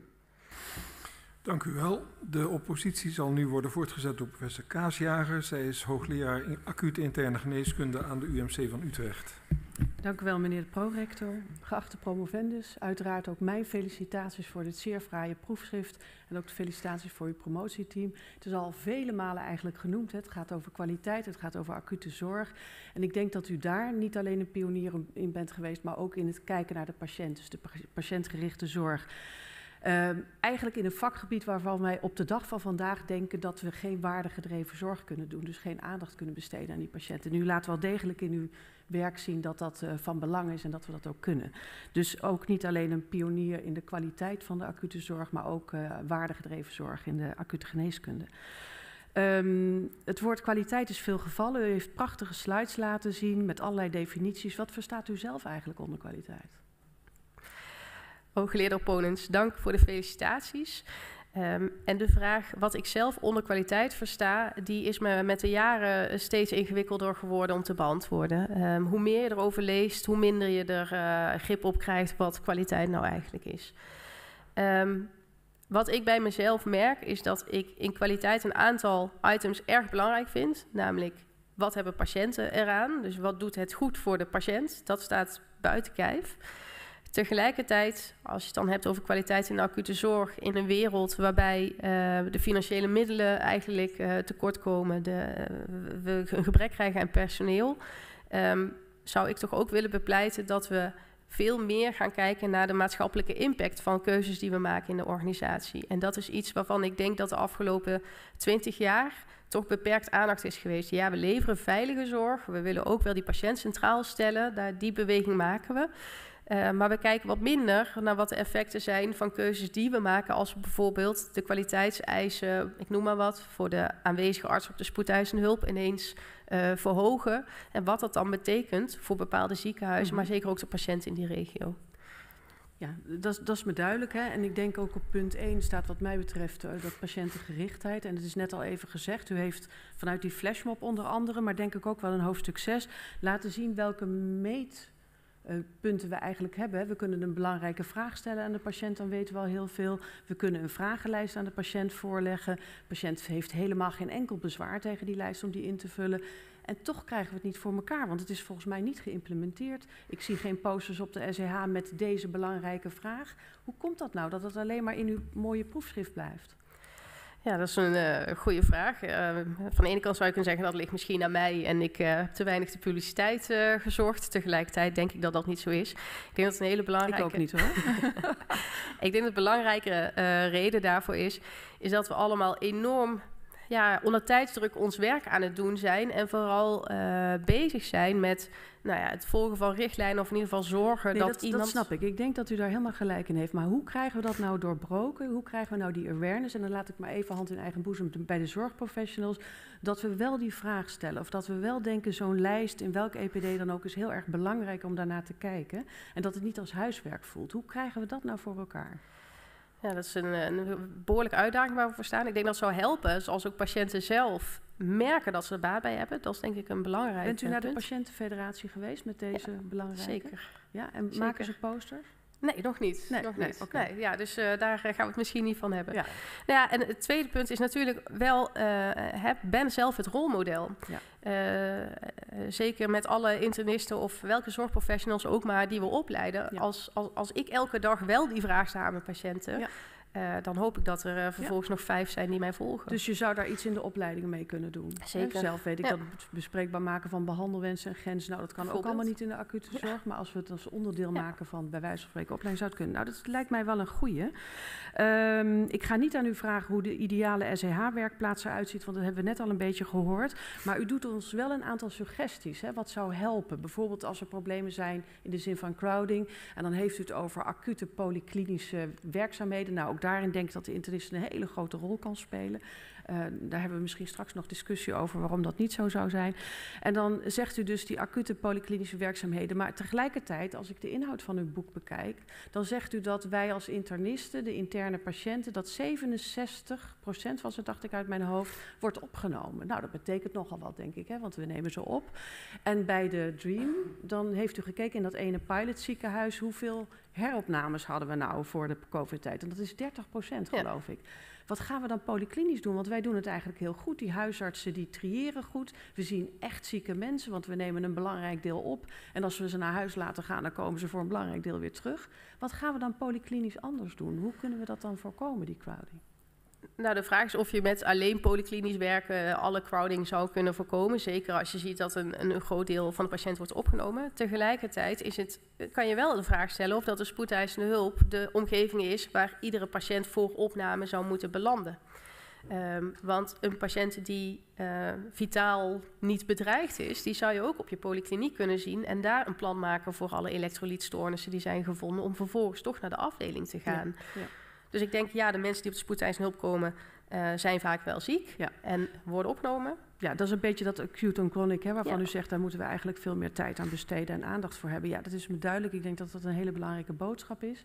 Dank u wel. De oppositie zal nu worden voortgezet door professor Kaasjager. Zij is hoogleraar in acute interne geneeskunde aan de U M C van Utrecht. Dank u wel, meneer de prorector. Geachte promovendus, uiteraard ook mijn felicitaties voor dit zeer fraaie proefschrift en ook de felicitaties voor uw promotieteam. Het is al vele malen eigenlijk genoemd. Hè. Het gaat over kwaliteit, het gaat over acute zorg. En ik denk dat u daar niet alleen een pionier in bent geweest, maar ook in het kijken naar de patiënt, dus de patiëntgerichte zorg. Uh, eigenlijk in een vakgebied waarvan wij op de dag van vandaag denken dat we geen waardegedreven zorg kunnen doen. Dus geen aandacht kunnen besteden aan die patiënten. Nu laten we wel degelijk in uw werk zien dat dat uh, van belang is en dat we dat ook kunnen. Dus ook niet alleen een pionier in de kwaliteit van de acute zorg, maar ook uh, waardegedreven zorg in de acute geneeskunde. Um, het woord kwaliteit is veel gevallen. U heeft prachtige slides laten zien met allerlei definities. Wat verstaat u zelf eigenlijk onder kwaliteit? Hooggeleerde opponents, dank voor de felicitaties. Um, en de vraag wat ik zelf onder kwaliteit versta, die is me met de jaren steeds ingewikkelder geworden om te beantwoorden. Um, hoe meer je erover leest, hoe minder je er uh, grip op krijgt wat kwaliteit nou eigenlijk is. Um, wat ik bij mezelf merk is dat ik in kwaliteit een aantal items erg belangrijk vind. Namelijk, wat hebben patiënten eraan? Dus wat doet het goed voor de patiënt? Dat staat buiten kijf. Tegelijkertijd, als je het dan hebt over kwaliteit in de acute zorg, in een wereld waarbij uh, de financiële middelen eigenlijk uh, tekortkomen, de, uh, we een gebrek krijgen aan personeel, um, zou ik toch ook willen bepleiten dat we veel meer gaan kijken naar de maatschappelijke impact van keuzes die we maken in de organisatie. En dat is iets waarvan ik denk dat de afgelopen twintig jaar toch beperkt aandacht is geweest. Ja, we leveren veilige zorg, we willen ook wel die patiënt centraal stellen, daar, die beweging maken we. Uh, maar we kijken wat minder naar wat de effecten zijn van keuzes die we maken als we bijvoorbeeld de kwaliteitseisen, ik noem maar wat, voor de aanwezige arts op de spoedeisende hulp ineens uh, verhogen. En wat dat dan betekent voor bepaalde ziekenhuizen, mm-hmm. maar zeker ook de patiënten in die regio. Ja, dat, dat is me duidelijk. Hè? En ik denk ook op punt één staat wat mij betreft uh, dat patiëntengerichtheid. En het is net al even gezegd, u heeft vanuit die flashmob onder andere, maar denk ik ook wel een hoofdstuk zes, laten zien welke meet... Uh, punten we eigenlijk hebben. We kunnen een belangrijke vraag stellen aan de patiënt, dan weten we al heel veel. We kunnen een vragenlijst aan de patiënt voorleggen. De patiënt heeft helemaal geen enkel bezwaar tegen die lijst om die in te vullen. En toch krijgen we het niet voor elkaar, want het is volgens mij niet geïmplementeerd. Ik zie geen posters op de S E H met deze belangrijke vraag. Hoe komt dat nou, dat het alleen maar in uw mooie proefschrift blijft? Ja, dat is een uh, goede vraag. Uh, van de ene kant zou je kunnen zeggen dat ligt misschien aan mij en ik uh, heb te weinig de publiciteit uh, gezorgd. Tegelijkertijd denk ik dat dat niet zo is. Ik denk dat het een hele belangrijke... Ik ook niet hoor. Ik denk dat de belangrijke uh, reden daarvoor is, is dat we allemaal enorm ja, onder tijdsdruk ons werk aan het doen zijn en vooral uh, bezig zijn met nou ja, het volgen van richtlijnen of in ieder geval zorgen nee, dat, dat iemand... Dat snap ik. Ik denk dat u daar helemaal gelijk in heeft. Maar hoe krijgen we dat nou doorbroken? Hoe krijgen we nou die awareness? En dan laat ik maar even hand in eigen boezem bij de zorgprofessionals. Dat we wel die vraag stellen. Of dat we wel denken, zo'n lijst in welk E P D dan ook is heel erg belangrijk om daarnaar te kijken. En dat het niet als huiswerk voelt. Hoe krijgen we dat nou voor elkaar? Ja, dat is een, een behoorlijke uitdaging waar we voor staan. Ik denk dat het zou helpen, zoals ook patiënten zelf merken dat ze er baat bij hebben. Dat is denk ik een belangrijk punt. Bent u naar de patiëntenfederatie geweest met deze ja, belangrijke? Zeker. Ja, en zeker. maken ze posters? Nee, nog niet. Nee, nog nee, niet. okay. Nee, ja, dus uh, daar gaan we het misschien niet van hebben. Ja. Nou ja, en het tweede punt is natuurlijk wel, uh, heb, ben zelf het rolmodel. Ja. Uh, zeker met alle internisten of welke zorgprofessionals ook maar die we opleiden. Ja. Als, als, als ik elke dag wel die vraag sta aan mijn patiënten... Ja. Uh, dan hoop ik dat er uh, vervolgens ja. nog vijf zijn die mij volgen. Dus je zou daar iets in de opleiding mee kunnen doen? Zeker. Hè? Zelf weet ik ja. dat het bespreekbaar maken van behandelwensen en grenzen... nou, dat kan ook allemaal niet in de acute zorg... Ja. maar als we het als onderdeel ja. maken van bij wijze van spreken opleiding zou het kunnen. Nou, dat lijkt mij wel een goeie. Um, ik ga niet aan u vragen hoe de ideale S E H-werkplaats eruit ziet... want dat hebben we net al een beetje gehoord. Maar u doet ons wel een aantal suggesties. Hè? Wat zou helpen? Bijvoorbeeld als er problemen zijn in de zin van crowding... en dan heeft u het over acute polyklinische werkzaamheden... nou, ook daarin denk ik dat de internist een hele grote rol kan spelen. Uh, daar hebben we misschien straks nog discussie over waarom dat niet zo zou zijn. En dan zegt u dus die acute polyklinische werkzaamheden. Maar tegelijkertijd, als ik de inhoud van uw boek bekijk... dan zegt u dat wij als internisten, de interne patiënten... dat zevenenzestig procent was het, dacht ik uit mijn hoofd, wordt opgenomen. Nou, dat betekent nogal wat, denk ik, hè, want we nemen ze op. En bij de DREAM, dan heeft u gekeken in dat ene pilotziekenhuis... hoeveel heropnames hadden we nou voor de COVID-tijd. En dat is dertig procent, geloof ja. ik. Wat gaan we dan polyklinisch doen? Want wij doen het eigenlijk heel goed. Die huisartsen die triëren goed. We zien echt zieke mensen, want we nemen een belangrijk deel op. En als we ze naar huis laten gaan, dan komen ze voor een belangrijk deel weer terug. Wat gaan we dan polyklinisch anders doen? Hoe kunnen we dat dan voorkomen, die crowding? Nou, de vraag is of je met alleen polyklinisch werken alle crowding zou kunnen voorkomen. Zeker als je ziet dat een, een groot deel van de patiënt wordt opgenomen. Tegelijkertijd is het, kan je wel de vraag stellen of dat de spoedeisende hulp de omgeving is waar iedere patiënt voor opname zou moeten belanden. Um, want een patiënt die uh, vitaal niet bedreigd is, die zou je ook op je polykliniek kunnen zien en daar een plan maken voor alle elektrolytstoornissen die zijn gevonden om vervolgens toch naar de afdeling te gaan. Ja, ja. Dus ik denk, ja, de mensen die op de spoedeisende hulp komen, uh, zijn vaak wel ziek ja. en worden opgenomen. Ja, dat is een beetje dat acute en chronic, hè, waarvan ja. u zegt, daar moeten we eigenlijk veel meer tijd aan besteden en aandacht voor hebben. Ja, dat is me duidelijk. Ik denk dat dat een hele belangrijke boodschap is.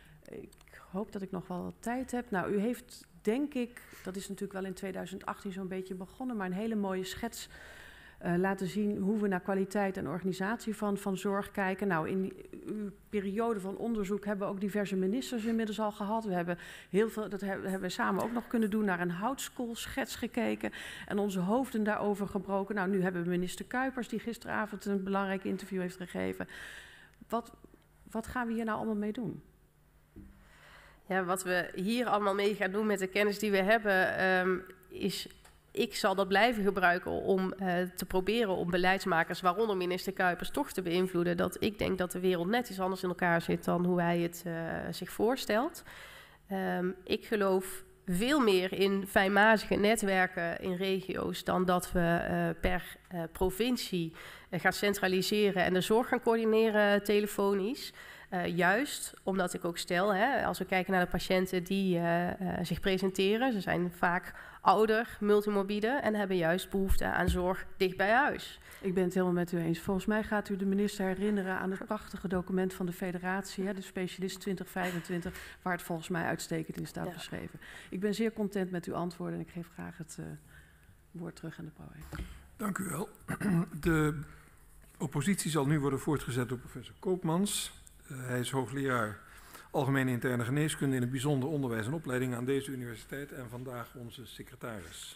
Ik hoop dat ik nog wel wat tijd heb. Nou, u heeft, denk ik, dat is natuurlijk wel in tweeduizend achttien zo'n beetje begonnen, maar een hele mooie schets Uh, laten zien hoe we naar kwaliteit en organisatie van, van zorg kijken. Nou, in die, uw periode van onderzoek hebben we ook diverse ministers inmiddels al gehad. We hebben heel veel, dat hebben, hebben we samen ook nog kunnen doen, naar een houtskoolschets gekeken en onze hoofden daarover gebroken. Nou, nu hebben we minister Kuipers, die gisteravond een belangrijk interview heeft gegeven. Wat, wat gaan we hier nou allemaal mee doen? Ja, wat we hier allemaal mee gaan doen met de kennis die we hebben, um, is... Ik zal dat blijven gebruiken om uh, te proberen om beleidsmakers, waaronder minister Kuipers, toch te beïnvloeden. Dat ik denk dat de wereld net iets anders in elkaar zit dan hoe hij het uh, zich voorstelt. Um, ik geloof veel meer in fijnmazige netwerken in regio's dan dat we uh, per uh, provincie uh, gaan centraliseren en de zorg gaan coördineren telefonisch. Uh, juist omdat ik ook stel, hè, als we kijken naar de patiënten die uh, uh, zich presenteren, ze zijn vaak ouder, multimorbide en hebben juist behoefte aan zorg dicht bij huis. Ik ben het helemaal met u eens. Volgens mij gaat u de minister herinneren aan het prachtige document van de federatie, hè, de specialist twintig vijfentwintig, waar het volgens mij uitstekend in staat ja. beschreven. Ik ben zeer content met uw antwoorden en ik geef graag het uh, woord terug aan de pro. Dank u wel. De oppositie zal nu worden voortgezet door professor Koopmans. Uh, hij is hoogleraar Algemene Interne Geneeskunde in het bijzonder onderwijs en opleiding aan deze universiteit en vandaag onze secretaris.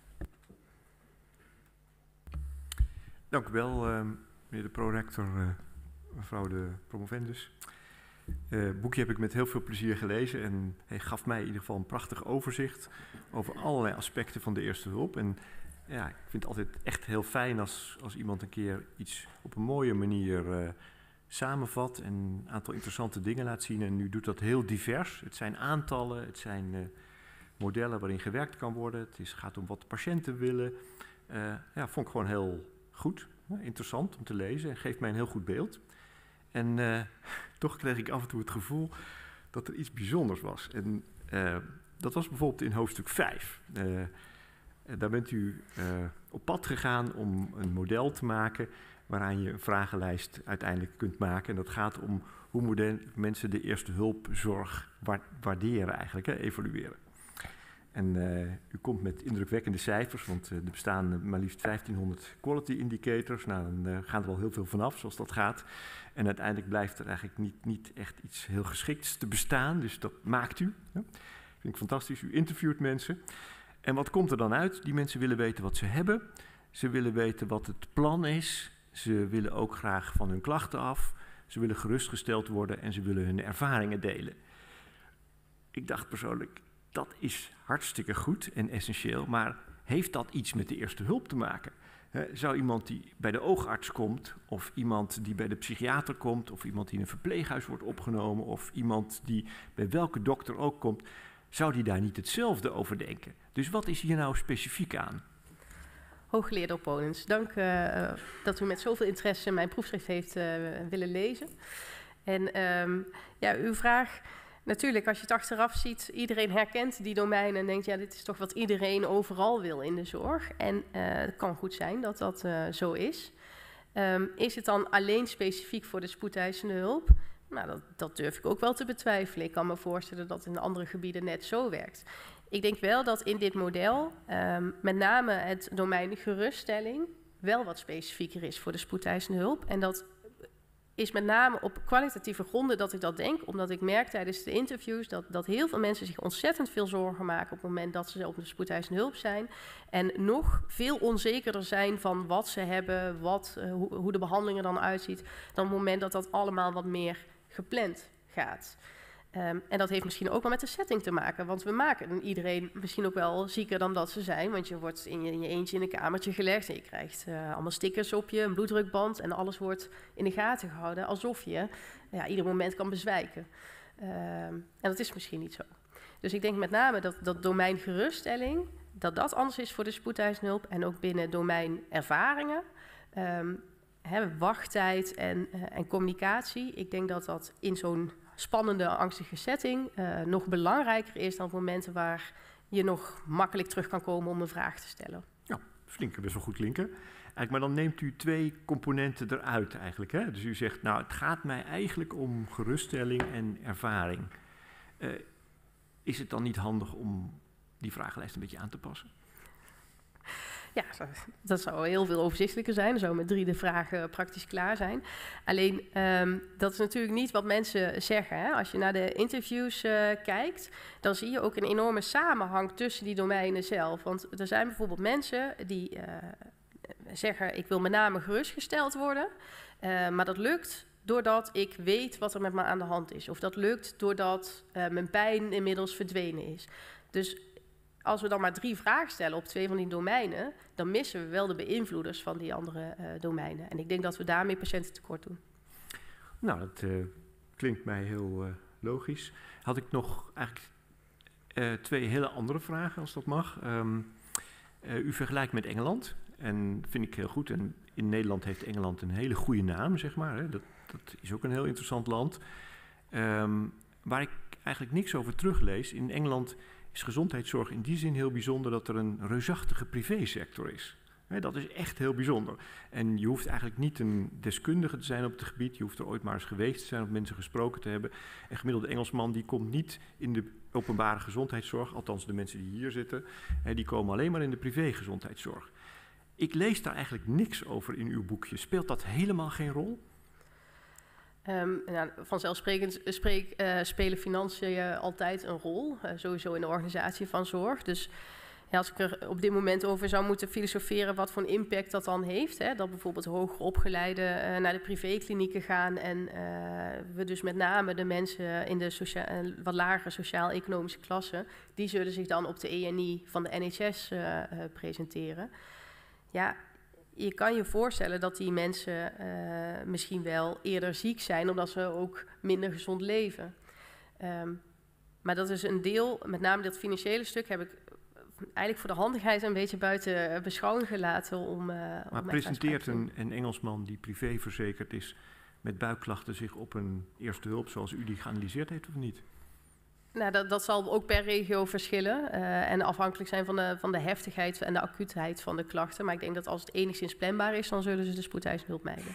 Dank u wel, uh, meneer de prorector, uh, mevrouw de promovendus. Uh, het boekje heb ik met heel veel plezier gelezen en hij gaf mij in ieder geval een prachtig overzicht over allerlei aspecten van de eerste hulp. En ja, ik vind het altijd echt heel fijn als, als iemand een keer iets op een mooie manier uh, samenvat en een aantal interessante dingen laat zien. En u doet dat heel divers. Het zijn aantallen, het zijn uh, modellen waarin gewerkt kan worden. Het is, gaat om wat de patiënten willen. Uh, ja, vond ik gewoon heel goed, uh, interessant om te lezen en geeft mij een heel goed beeld. En uh, toch kreeg ik af en toe het gevoel dat er iets bijzonders was. En uh, dat was bijvoorbeeld in hoofdstuk vijf. Uh, daar bent u uh, op pad gegaan om een model te maken waaraan je een vragenlijst uiteindelijk kunt maken. En dat gaat om hoe modern mensen de eerste hulpzorg waarderen eigenlijk, hè, evalueren. En uh, u komt met indrukwekkende cijfers, want uh, er bestaan maar liefst vijftienhonderd quality indicators. Nou, dan uh, gaan er wel heel veel vanaf, zoals dat gaat. En uiteindelijk blijft er eigenlijk niet, niet echt iets heel geschikts te bestaan. Dus dat maakt u. Ja. Vind ik fantastisch. U interviewt mensen. En wat komt er dan uit? Die mensen willen weten wat ze hebben. Ze willen weten wat het plan is. Ze willen ook graag van hun klachten af. Ze willen gerustgesteld worden en ze willen hun ervaringen delen. Ik dacht persoonlijk, dat is hartstikke goed en essentieel, maar heeft dat iets met de eerste hulp te maken? Uh, zou iemand die bij de oogarts komt, of iemand die bij de psychiater komt, of iemand die in een verpleeghuis wordt opgenomen, of iemand die bij welke dokter ook komt, zou die daar niet hetzelfde over denken? Dus wat is hier nou specifiek aan? Hooggeleerde opponents, dank uh, dat u met zoveel interesse mijn proefschrift heeft uh, willen lezen. En um, ja, uw vraag, natuurlijk als je het achteraf ziet, iedereen herkent die domeinen en denkt, ja, dit is toch wat iedereen overal wil in de zorg. En uh, het kan goed zijn dat dat uh, zo is. Um, is het dan alleen specifiek voor de spoedeisende hulp? Nou, dat, dat durf ik ook wel te betwijfelen. Ik kan me voorstellen dat het in andere gebieden net zo werkt. Ik denk wel dat in dit model um, met name het domein geruststelling wel wat specifieker is voor de spoedeisende hulp. En dat is met name op kwalitatieve gronden dat ik dat denk, omdat ik merk tijdens de interviews dat, dat heel veel mensen zich ontzettend veel zorgen maken op het moment dat ze op de spoedeisende hulp zijn. En nog veel onzekerder zijn van wat ze hebben, wat, uh, hoe, hoe de behandeling er dan uitziet, dan op het moment dat dat allemaal wat meer gepland gaat. Um, en dat heeft misschien ook wel met de setting te maken, want we maken iedereen misschien ook wel zieker dan dat ze zijn, want je wordt in je, in je eentje in een kamertje gelegd en je krijgt uh, allemaal stickers op je, een bloeddrukband en alles wordt in de gaten gehouden, alsof je ja, ieder moment kan bezwijken. Um, en dat is misschien niet zo. Dus ik denk met name dat dat domein geruststelling, dat dat anders is voor de spoedeisende hulp en ook binnen domein ervaringen, um, hè, wachttijd en, uh, en communicatie. Ik denk dat dat in zo'n spannende, angstige setting uh, nog belangrijker is dan op momenten waar je nog makkelijk terug kan komen om een vraag te stellen. Ja, flink, best wel goed klinken. Eigenlijk, maar dan neemt u twee componenten eruit eigenlijk. Hè? Dus u zegt, nou, het gaat mij eigenlijk om geruststelling en ervaring. Uh, is het dan niet handig om die vragenlijst een beetje aan te passen? Ja, dat zou heel veel overzichtelijker zijn. Dan zou met drie de vragen praktisch klaar zijn. Alleen, um, dat is natuurlijk niet wat mensen zeggen. Hè? Als je naar de interviews uh, kijkt, dan zie je ook een enorme samenhang tussen die domeinen zelf. Want er zijn bijvoorbeeld mensen die uh, zeggen, ik wil met name gerustgesteld worden. Uh, maar dat lukt doordat ik weet wat er met me aan de hand is. Of dat lukt doordat uh, mijn pijn inmiddels verdwenen is. Dus als we dan maar drie vragen stellen op twee van die domeinen, dan missen we wel de beïnvloeders van die andere uh, domeinen. En ik denk dat we daarmee patiënten tekort doen. Nou, dat uh, klinkt mij heel uh, logisch. Had ik nog eigenlijk uh, twee hele andere vragen, als dat mag. Um, uh, u vergelijkt met Engeland, en dat vind ik heel goed. En in Nederland heeft Engeland een hele goede naam, zeg maar. Hè. Dat, dat is ook een heel interessant land. Um, waar ik eigenlijk niks over teruglees. In Engeland is gezondheidszorg in die zin heel bijzonder dat er een reusachtige privésector is. He, dat is echt heel bijzonder. En je hoeft eigenlijk niet een deskundige te zijn op het gebied. Je hoeft er ooit maar eens geweest te zijn of mensen gesproken te hebben. Een gemiddelde Engelsman die komt niet in de openbare gezondheidszorg. Althans de mensen die hier zitten. He, die komen alleen maar in de privégezondheidszorg. Ik lees daar eigenlijk niks over in uw boekje. Speelt dat helemaal geen rol? Um, nou, vanzelfsprekend spreek, uh, spelen financiën altijd een rol, uh, sowieso in de organisatie van zorg. Dus ja, als ik er op dit moment over zou moeten filosoferen wat voor een impact dat dan heeft, hè, dat bijvoorbeeld hoger opgeleiden uh, naar de privéklinieken gaan en uh, we dus met name de mensen in de socia- uh, wat lagere sociaal-economische klassen, die zullen zich dan op de E N I van de N H S uh, uh, presenteren. Ja, je kan je voorstellen dat die mensen uh, misschien wel eerder ziek zijn, omdat ze ook minder gezond leven. Um, maar dat is een deel, met name dat financiële stuk, heb ik eigenlijk voor de handigheid een beetje buiten beschouwing gelaten. Om, uh, maar om presenteert een, een Engelsman die privé verzekerd is met buikklachten zich op een eerste hulp zoals u die geanalyseerd heeft of niet? Nou, dat, dat zal ook per regio verschillen uh, en afhankelijk zijn van de, van de heftigheid en de acuutheid van de klachten. Maar ik denk dat als het enigszins planbaar is, dan zullen ze de spoedeisende hulp mijden.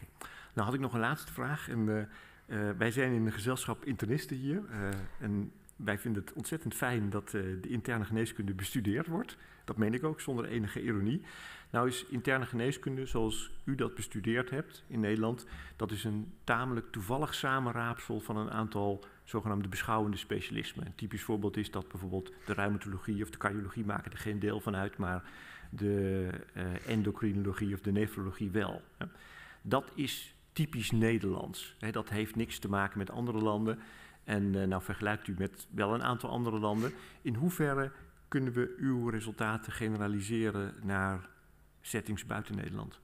Nou had ik nog een laatste vraag. En, uh, uh, wij zijn in een gezelschap internisten hier. Uh, en wij vinden het ontzettend fijn dat uh, de interne geneeskunde bestudeerd wordt. Dat meen ik ook, zonder enige ironie. Nou is interne geneeskunde, zoals u dat bestudeerd hebt in Nederland, dat is een tamelijk toevallig samenraapsel van een aantal zogenaamde beschouwende specialismen. Een typisch voorbeeld is dat bijvoorbeeld de reumatologie of de cardiologie maken er geen deel van uit, maar de uh, endocrinologie of de nefrologie wel. Dat is typisch Nederlands. Dat heeft niks te maken met andere landen. En uh, nou vergelijkt u met wel een aantal andere landen. In hoeverre kunnen we uw resultaten generaliseren naar settings buiten Nederland?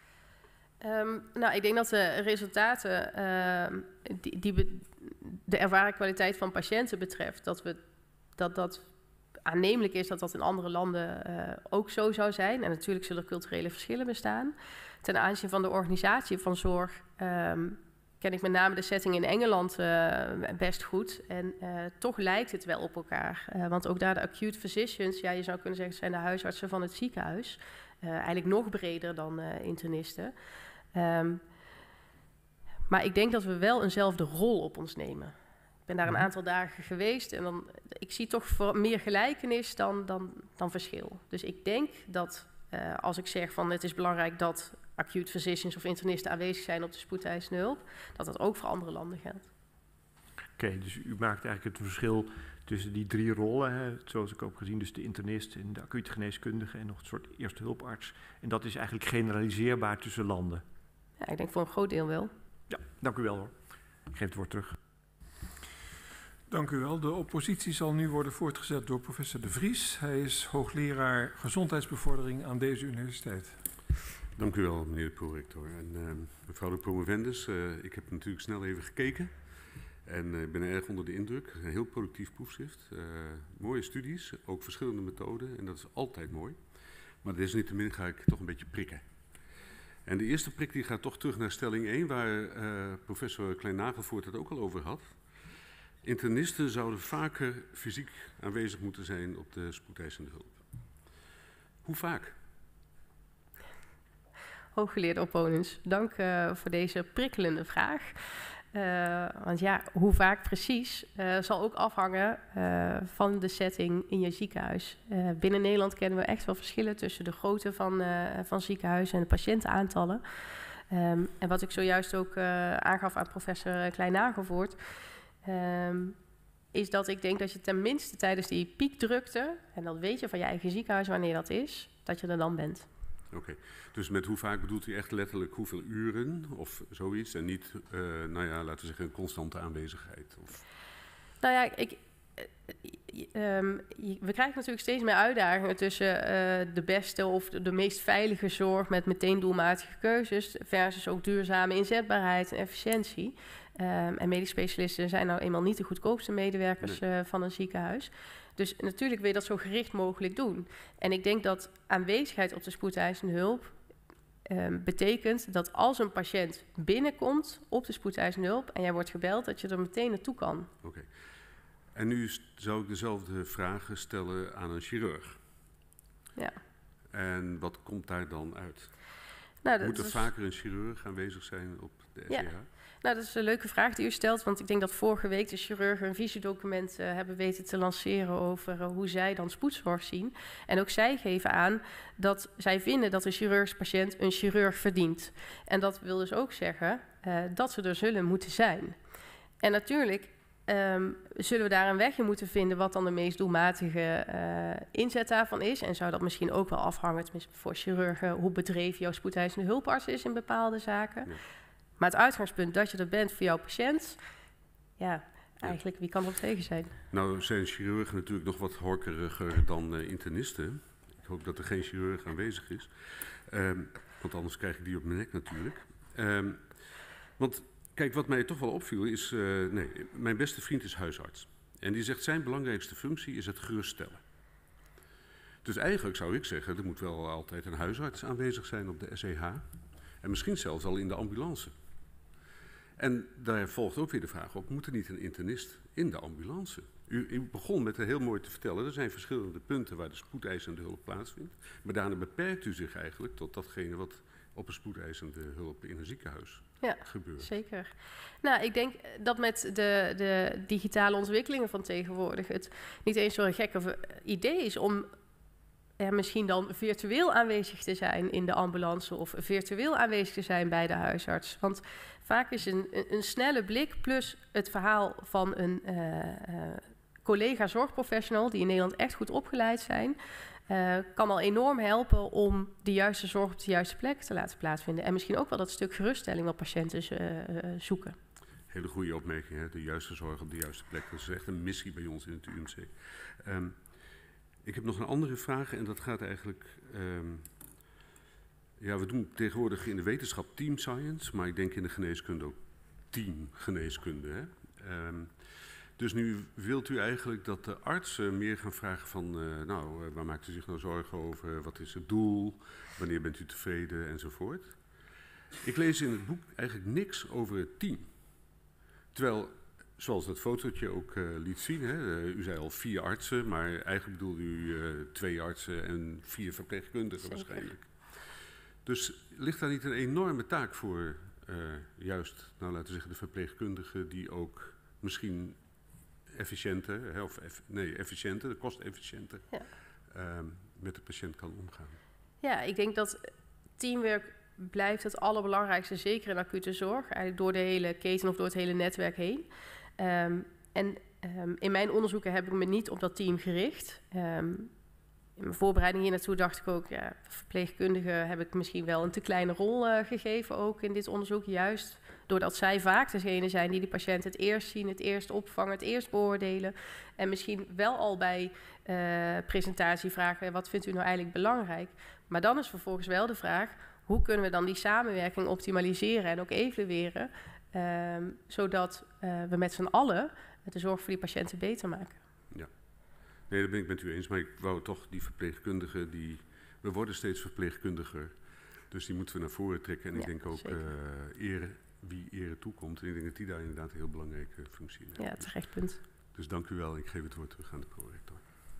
Um, nou, ik denk dat de resultaten uh, die, die be, de ervaren kwaliteit van patiënten betreft, dat we dat dat aannemelijk is dat dat in andere landen uh, ook zo zou zijn. En natuurlijk zullen er culturele verschillen bestaan. Ten aanzien van de organisatie van zorg um, ken ik met name de setting in Engeland uh, best goed. En uh, toch lijkt het wel op elkaar. Uh, want ook daar de acute physicians, ja, je zou kunnen zeggen, zijn de huisartsen van het ziekenhuis. Uh, eigenlijk nog breder dan uh, internisten. Um, maar ik denk dat we wel eenzelfde rol op ons nemen. Ik ben daar een aantal dagen geweest en dan, ik zie toch voor meer gelijkenis dan, dan, dan verschil. Dus ik denk dat uh, als ik zeg van het is belangrijk dat acute physicians of internisten aanwezig zijn op de spoedeisende hulp, dat dat ook voor andere landen geldt. Oké, okay, dus u maakt eigenlijk het verschil tussen die drie rollen, hè, zoals ik ook gezien, dus de internist en de acute geneeskundige en nog een soort eerste hulparts. En dat is eigenlijk generaliseerbaar tussen landen. Ja, ik denk voor een groot deel wel. Ja, dank u wel hoor. Ik geef het woord terug. Dank u wel. De oppositie zal nu worden voortgezet door professor De Vries. Hij is hoogleraar gezondheidsbevordering aan deze universiteit. Dank u wel, meneer de prorector. En uh, mevrouw de promovendus, uh, ik heb natuurlijk snel even gekeken. En ik uh, ben erg onder de indruk. Een heel productief proefschrift. Uh, mooie studies, ook verschillende methoden. En dat is altijd mooi. Maar desalniettemin ga ik toch een beetje prikken. En de eerste prik die gaat toch terug naar stelling één, waar uh, professor Klein-Nagelvoort het ook al over had. Internisten zouden vaker fysiek aanwezig moeten zijn op de spoedeisende hulp. Hoe vaak? Hooggeleerde opponents, dank uh, voor deze prikkelende vraag. Uh, want ja, hoe vaak precies uh, zal ook afhangen uh, van de setting in je ziekenhuis. Uh, binnen Nederland kennen we echt wel verschillen tussen de grootte van, uh, van ziekenhuizen en de patiëntenaantallen. Um, en wat ik zojuist ook uh, aangaf aan professor Klein-Nagelvoort, um, is dat ik denk dat je tenminste tijdens die piekdrukte, en dat weet je van je eigen ziekenhuis wanneer dat is, dat je er dan bent. Oké, okay. Dus met hoe vaak bedoelt u echt letterlijk hoeveel uren of zoiets en niet, uh, nou ja, laten we zeggen, een constante aanwezigheid? Of... Nou ja, ik, uh, um, we krijgen natuurlijk steeds meer uitdagingen tussen uh, de beste of de, de meest veilige zorg met meteen doelmatige keuzes versus ook duurzame inzetbaarheid en efficiëntie. Um, en medisch specialisten zijn nou eenmaal niet de goedkoopste medewerkers nee. uh, van een ziekenhuis. Dus natuurlijk wil je dat zo gericht mogelijk doen. En ik denk dat aanwezigheid op de spoedeisende hulp um, betekent dat als een patiënt binnenkomt op de spoedeisende hulp en jij wordt gebeld, dat je er meteen naartoe kan. Oké. Okay. En nu zou ik dezelfde vragen stellen aan een chirurg. Ja. En wat komt daar dan uit? Nou, Moet er is... vaker een chirurg aanwezig zijn op de S E H? Ja. Nou, dat is een leuke vraag die u stelt, want ik denk dat vorige week de chirurgen een visiedocument uh, hebben weten te lanceren over uh, hoe zij dan spoedzorg zien. En ook zij geven aan dat zij vinden dat een chirurgisch patiënt een chirurg verdient. En dat wil dus ook zeggen uh, dat ze er zullen moeten zijn. En natuurlijk um, zullen we daar een weg in moeten vinden wat dan de meest doelmatige uh, inzet daarvan is. En zou dat misschien ook wel afhangen, tenminste voor chirurgen, hoe bedreven jouw spoedeisende hulparts is in bepaalde zaken. Ja. Maar het uitgangspunt dat je er bent voor jouw patiënt, ja, eigenlijk, wie kan er op tegen zijn? Nou zijn chirurgen natuurlijk nog wat horkeriger dan uh, internisten. Ik hoop dat er geen chirurg aanwezig is. Um, want anders krijg ik die op mijn nek natuurlijk. Um, want kijk, wat mij toch wel opviel is, uh, nee, mijn beste vriend is huisarts. En die zegt zijn belangrijkste functie is het geruststellen. Dus eigenlijk zou ik zeggen, er moet wel altijd een huisarts aanwezig zijn op de S E H. En misschien zelfs al in de ambulance. En daar volgt ook weer de vraag op, moet er niet een internist in de ambulance? U, u begon met heel mooi te vertellen, er zijn verschillende punten waar de spoedeisende hulp plaatsvindt. Maar daarna beperkt u zich eigenlijk tot datgene wat op een spoedeisende hulp in een ziekenhuis Ja, gebeurt. Zeker. Nou, ik denk dat met de, de digitale ontwikkelingen van tegenwoordig het niet eens zo'n gekke idee is om er misschien dan virtueel aanwezig te zijn in de ambulance of virtueel aanwezig te zijn bij de huisarts. Want vaak is een, een, een snelle blik plus het verhaal van een uh, uh, collega zorgprofessional die in Nederland echt goed opgeleid zijn, Uh, kan al enorm helpen om de juiste zorg op de juiste plek te laten plaatsvinden. En misschien ook wel dat stuk geruststelling wat patiënten uh, uh, zoeken. Hele goede opmerking, hè? De juiste zorg op de juiste plek. Dat is echt een missie bij ons in het U M C. Um, ik heb nog een andere vraag en dat gaat eigenlijk... Um, ja, we doen tegenwoordig in de wetenschap team science, maar ik denk in de geneeskunde ook teamgeneeskunde. Hè? Um, Dus nu wilt u eigenlijk dat de artsen meer gaan vragen van, uh, nou, uh, waar maakt u zich nou zorgen over, wat is het doel, wanneer bent u tevreden enzovoort. Ik lees in het boek eigenlijk niks over het team. Terwijl, zoals dat fotootje ook uh, liet zien, hè, uh, u zei al vier artsen, maar eigenlijk bedoelde u uh, twee artsen en vier verpleegkundigen Zeker. waarschijnlijk. Dus ligt daar niet een enorme taak voor, uh, juist, nou laten we zeggen, de verpleegkundigen die ook misschien efficiënter, of eff, nee, efficiënter, de kostefficiënter, ja. uh, met de patiënt kan omgaan. Ja, ik denk dat teamwork blijft het allerbelangrijkste, zeker in acute zorg, eigenlijk door de hele keten of door het hele netwerk heen. Um, en um, in mijn onderzoeken heb ik me niet op dat team gericht. Um, in mijn voorbereiding hier naartoe dacht ik ook, ja, verpleegkundigen heb ik misschien wel een te kleine rol uh, gegeven ook in dit onderzoek, juist doordat zij vaak degene zijn die de patiënt het eerst zien, het eerst opvangen, het eerst beoordelen. En misschien wel al bij uh, presentatie vragen, wat vindt u nou eigenlijk belangrijk? Maar dan is vervolgens wel de vraag, hoe kunnen we dan die samenwerking optimaliseren en ook evalueren, uh, zodat uh, we met z'n allen de zorg voor die patiënten beter maken. Ja, nee, dat ben ik met u eens, maar ik wou toch die verpleegkundigen, die, we worden steeds verpleegkundiger, dus die moeten we naar voren trekken. En ja, ik denk ook uh, eer, wie ere toekomt. En ik denk dat die daar inderdaad een heel belangrijke functie in hebben. Ja, terecht punt. Dus dank u wel. Ik geef het woord terug aan de prorector.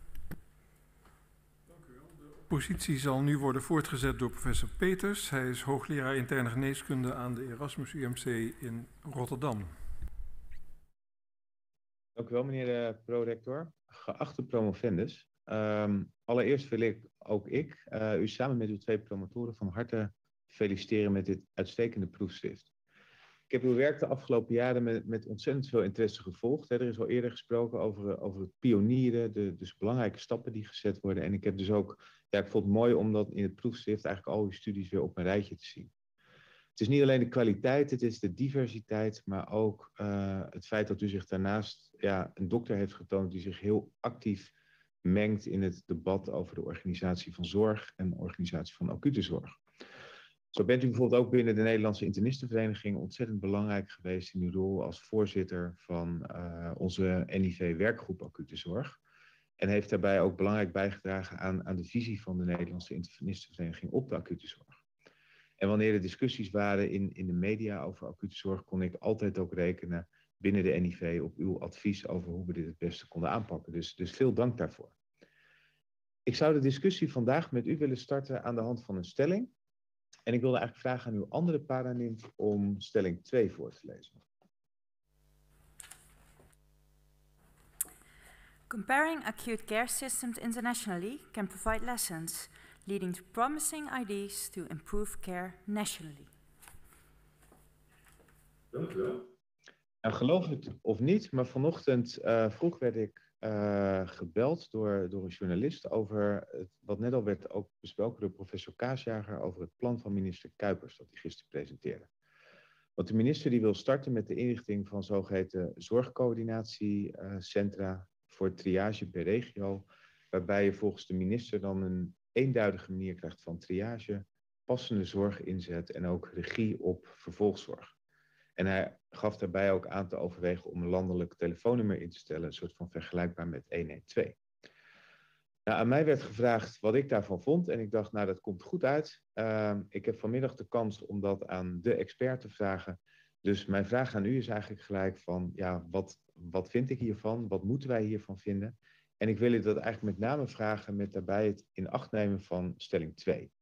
Dank u wel. De positie zal nu worden voortgezet door professor Peters. Hij is hoogleraar interne geneeskunde aan de Erasmus U M C in Rotterdam. Dank u wel, meneer de prorector. Geachte promovendus. Um, allereerst wil ik, ook ik, uh, u samen met uw twee promotoren van harte feliciteren met dit uitstekende proefschrift. Ik heb uw werk de afgelopen jaren met, met ontzettend veel interesse gevolgd. Er is al eerder gesproken over, over het pionieren, de dus belangrijke stappen die gezet worden. En ik heb dus ook, ja, ik vond het mooi om dat in het proefschrift eigenlijk al uw studies weer op een rijtje te zien. Het is niet alleen de kwaliteit, het is de diversiteit, maar ook uh, het feit dat u zich daarnaast, ja, een dokter heeft getoond die zich heel actief mengt in het debat over de organisatie van zorg en de organisatie van acute zorg. Zo bent u bijvoorbeeld ook binnen de Nederlandse Internistenvereniging ontzettend belangrijk geweest in uw rol als voorzitter van uh, onze N I V-werkgroep acute zorg. En heeft daarbij ook belangrijk bijgedragen aan, aan de visie van de Nederlandse Internistenvereniging op de acute zorg. En wanneer er discussies waren in, in de media over acute zorg, kon ik altijd ook rekenen binnen de N I V op uw advies over hoe we dit het beste konden aanpakken. Dus, dus veel dank daarvoor. Ik zou de discussie vandaag met u willen starten aan de hand van een stelling. En ik wilde eigenlijk vragen aan uw andere paranimf om stelling twee voor te lezen. Comparing acute care systems internationally can provide lessons, leading to promising ideas to improve care nationally. Dank u wel. Nou, geloof het of niet, maar vanochtend uh, vroeg werd ik uh, gebeld door, door een journalist over het, wat net al werd ook besproken door professor Kaasjager over het plan van minister Kuipers dat hij gisteren presenteerde. Want de minister die wil starten met de inrichting van zogeheten zorgcoördinatiecentra uh, voor triage per regio, waarbij je volgens de minister dan een eenduidige manier krijgt van triage, passende zorg inzet en ook regie op vervolgzorg. En hij gaf daarbij ook aan te overwegen om een landelijk telefoonnummer in te stellen, een soort van vergelijkbaar met honderdtwaalf. Nou, aan mij werd gevraagd wat ik daarvan vond en ik dacht, nou dat komt goed uit. Uh, ik heb vanmiddag de kans om dat aan de expert te vragen. Dus mijn vraag aan u is eigenlijk gelijk van, ja, wat, wat vind ik hiervan? Wat moeten wij hiervan vinden? En ik wil u dat eigenlijk met name vragen met daarbij het in acht nemen van stelling twee.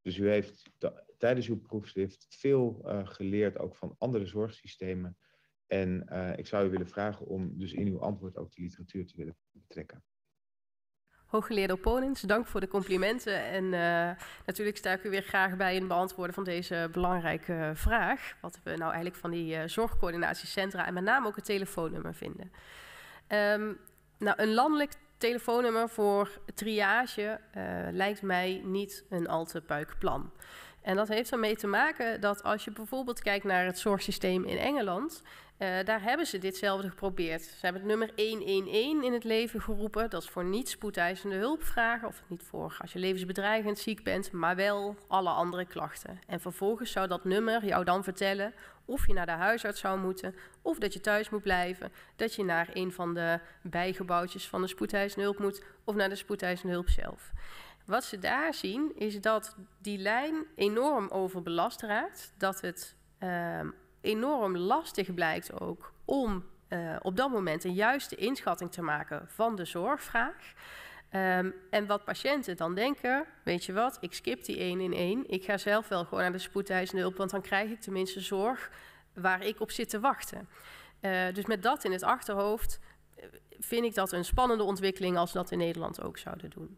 Dus u heeft tijdens uw proefschrift veel uh, geleerd ook van andere zorgsystemen. En uh, ik zou u willen vragen om dus in uw antwoord ook de literatuur te willen betrekken. Hooggeleerde Opponents, dank voor de complimenten. En uh, natuurlijk sta ik u weer graag bij in het beantwoorden van deze belangrijke vraag. Wat we nou eigenlijk van die uh, zorgcoördinatiecentra en met name ook het telefoonnummer vinden. Um, nou, een landelijk telefoonnummer voor triage uh, lijkt mij niet een al te puik plan. En dat heeft ermee te maken dat als je bijvoorbeeld kijkt naar het zorgsysteem in Engeland, uh, daar hebben ze ditzelfde geprobeerd. Ze hebben het nummer honderdelf in het leven geroepen. Dat is voor niet spoedeisende hulpvragen, of niet voor als je levensbedreigend ziek bent, maar wel alle andere klachten. En vervolgens zou dat nummer jou dan vertellen of je naar de huisarts zou moeten, of dat je thuis moet blijven, dat je naar een van de bijgebouwtjes van de spoedeisende hulp moet, of naar de spoedeisende hulp zelf. Wat ze daar zien is dat die lijn enorm overbelast raakt, dat het uh, enorm lastig blijkt ook om uh, op dat moment een juiste inschatting te maken van de zorgvraag. Um, en wat patiënten dan denken, weet je wat, ik skip die één in één, ik ga zelf wel gewoon naar de spoedeisende hulp, want dan krijg ik tenminste zorg waar ik op zit te wachten. Uh, dus met dat in het achterhoofd vind ik dat een spannende ontwikkeling als we dat in Nederland ook zouden doen.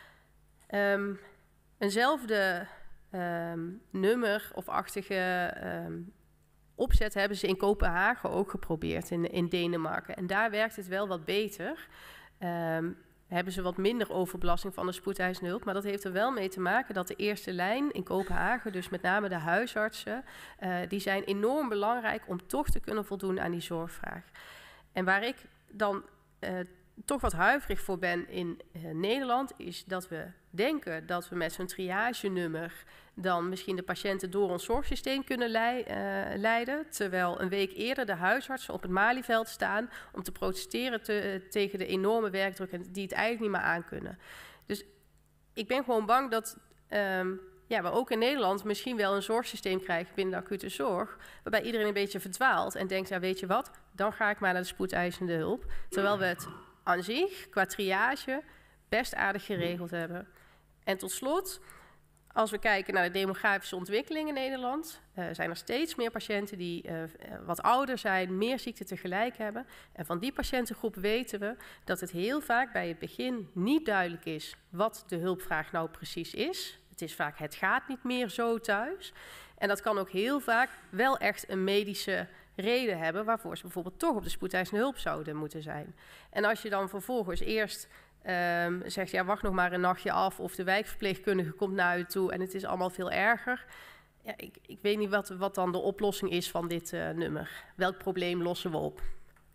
Um, eenzelfde um, nummer of achtige um, opzet hebben ze in Kopenhagen ook geprobeerd, in, in Denemarken. En daar werkt het wel wat beter. Um, hebben ze wat minder overbelasting van de spoedeisende hulp. Maar dat heeft er wel mee te maken dat de eerste lijn in Kopenhagen, dus met name de huisartsen, uh, die zijn enorm belangrijk om toch te kunnen voldoen aan die zorgvraag. En waar ik dan uh, toch wat huiverig voor ben in uh, Nederland, is dat we denken dat we met zo'n triagenummer dan misschien de patiënten door ons zorgsysteem kunnen lei, uh, leiden, terwijl een week eerder de huisartsen op het Malieveld staan om te protesteren te, uh, tegen de enorme werkdruk en die het eigenlijk niet meer aankunnen. Dus ik ben gewoon bang dat um, ja, we ook in Nederland misschien wel een zorgsysteem krijgen binnen de acute zorg, waarbij iedereen een beetje verdwaalt en denkt, ja, weet je wat, dan ga ik maar naar de spoedeisende hulp, terwijl we het aan zich, qua triage, best aardig geregeld hebben. En tot slot, als we kijken naar de demografische ontwikkeling in Nederland, uh, zijn er steeds meer patiënten die uh, wat ouder zijn, meer ziekten tegelijk hebben. En van die patiëntengroep weten we dat het heel vaak bij het begin niet duidelijk is wat de hulpvraag nou precies is. Het is vaak, het gaat niet meer zo thuis. En dat kan ook heel vaak wel echt een medische reden hebben waarvoor ze bijvoorbeeld toch op de spoedeisende hulp zouden moeten zijn. En als je dan vervolgens eerst um, zegt, ja, wacht nog maar een nachtje af, of de wijkverpleegkundige komt naar u toe en het is allemaal veel erger. Ja, ik, ik weet niet wat, wat dan de oplossing is van dit uh, nummer. Welk probleem lossen we op?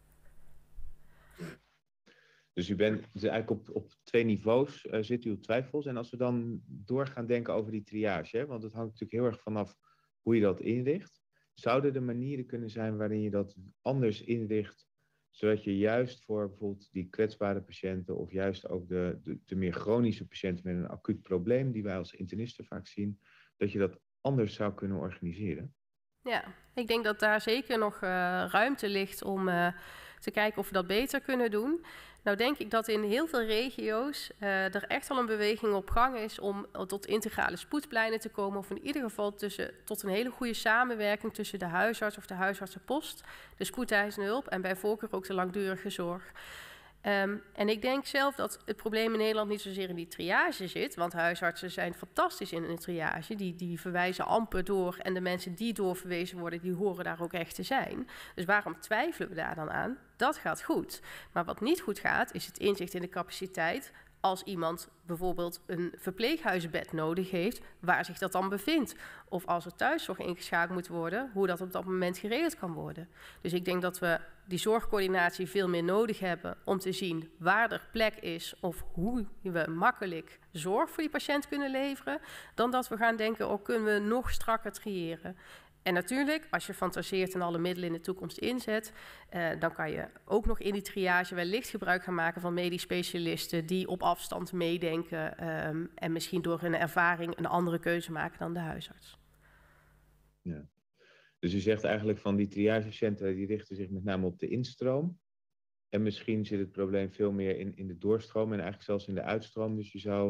Dus u bent dus eigenlijk op, op twee niveaus uh, zit u op twijfels. En als we dan door gaan denken over die triage, hè, want het hangt natuurlijk heel erg vanaf hoe je dat inricht. Zouden er manieren kunnen zijn waarin je dat anders inricht, zodat je juist voor bijvoorbeeld die kwetsbare patiënten of juist ook de, de, de meer chronische patiënten met een acuut probleem, die wij als internisten vaak zien, dat je dat anders zou kunnen organiseren? Ja, ik denk dat daar zeker nog uh, ruimte ligt om uh, te kijken of we dat beter kunnen doen. Nou denk ik dat in heel veel regio's uh, er echt al een beweging op gang is om tot integrale spoedpleinen te komen. Of in ieder geval tussen, tot een hele goede samenwerking tussen de huisarts of de huisartsenpost, de spoedeisende hulp en bij voorkeur ook de langdurige zorg. Um, en ik denk zelf dat het probleem in Nederland niet zozeer in die triage zit, want huisartsen zijn fantastisch in een triage. Die, die verwijzen amper door en de mensen die doorverwezen worden, die horen daar ook echt te zijn. Dus waarom twijfelen we daar dan aan? Dat gaat goed. Maar wat niet goed gaat, is het inzicht in de capaciteit als iemand bijvoorbeeld een verpleeghuisbed nodig heeft, waar zich dat dan bevindt. Of als er thuiszorg ingeschakeld moet worden, hoe dat op dat moment geregeld kan worden. Dus ik denk dat we die zorgcoördinatie veel meer nodig hebben om te zien waar er plek is of hoe we makkelijk zorg voor die patiënt kunnen leveren, dan dat we gaan denken, oh, kunnen we nog strakker triëren. En natuurlijk, als je fantaseert en alle middelen in de toekomst inzet, eh, dan kan je ook nog in die triage wellicht gebruik gaan maken van medisch specialisten die op afstand meedenken um, en misschien door hun ervaring een andere keuze maken dan de huisarts. Ja. Dus u zegt eigenlijk van die triagecentra die richten zich met name op de instroom. En misschien zit het probleem veel meer in, in de doorstroom en eigenlijk zelfs in de uitstroom. Dus je zou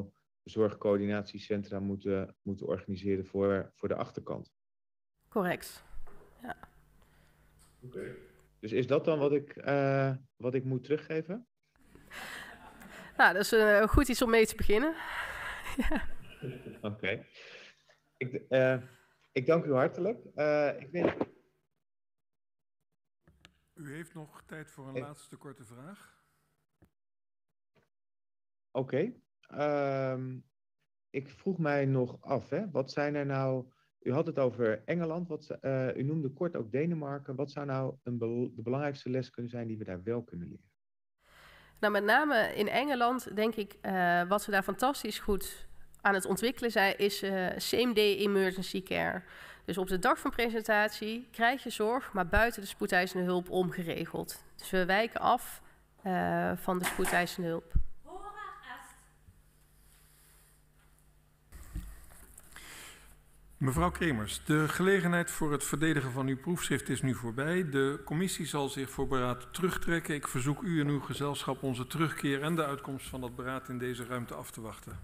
zorgcoördinatiecentra moeten, moeten organiseren voor, voor de achterkant. Correct. Ja. Oké. Okay. Dus is dat dan wat ik, uh, wat ik moet teruggeven? Nou, dat is uh, goed iets om mee te beginnen. Ja. Oké. Okay. Ik, uh, ik dank u hartelijk. Uh, ik weet... U heeft nog tijd voor een ik... laatste korte vraag. Oké. Okay. Um, ik vroeg mij nog af, hè, wat zijn er nou... U had het over Engeland, wat, uh, u noemde kort ook Denemarken. Wat zou nou een be- de belangrijkste les kunnen zijn die we daar wel kunnen leren? Nou, met name in Engeland denk ik, uh, wat ze daar fantastisch goed aan het ontwikkelen zijn, is uh, same-day emergency care. Dus op de dag van presentatie krijg je zorg, maar buiten de spoedeisende hulp omgeregeld. Dus we wijken af uh, van de spoedeisende hulp. Mevrouw Kremers, de gelegenheid voor het verdedigen van uw proefschrift is nu voorbij. De commissie zal zich voor beraad terugtrekken. Ik verzoek u en uw gezelschap onze terugkeer en de uitkomst van dat beraad in deze ruimte af te wachten.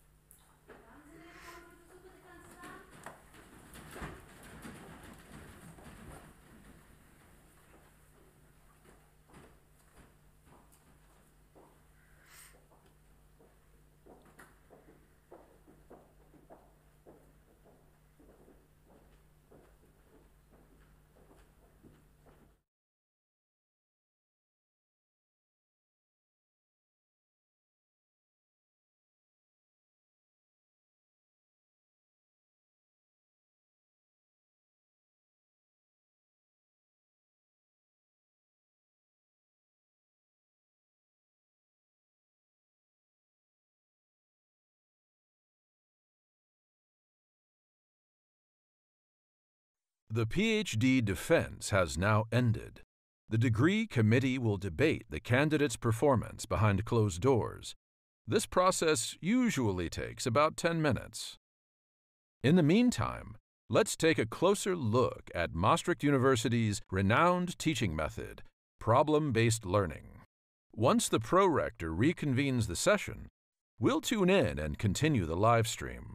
The PhD defense has now ended. The degree committee will debate the candidate's performance behind closed doors. This process usually takes about ten minutes. In the meantime, let's take a closer look at Maastricht University's renowned teaching method, problem-based learning. Once the prorector reconvenes the session, we'll tune in and continue the live stream.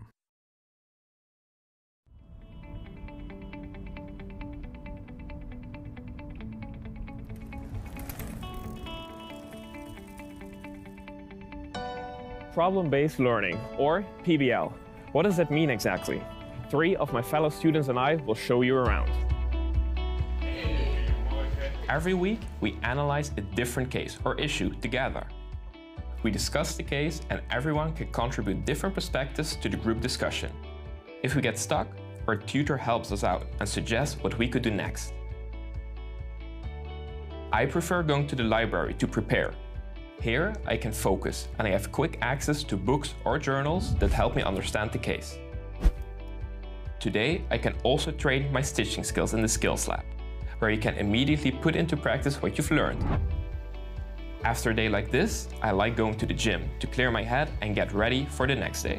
Problem-based learning, or P B L. What does that mean exactly? Three of my fellow students and I will show you around. Every week, we analyze a different case or issue together. We discuss the case and everyone can contribute different perspectives to the group discussion. If we get stuck, our tutor helps us out and suggests what we could do next. I prefer going to the library to prepare. Here, I can focus and I have quick access to books or journals that help me understand the case. Today, I can also train my stitching skills in the Skills Lab, where you can immediately put into practice what you've learned. After a day like this, I like going to the gym to clear my head and get ready for the next day.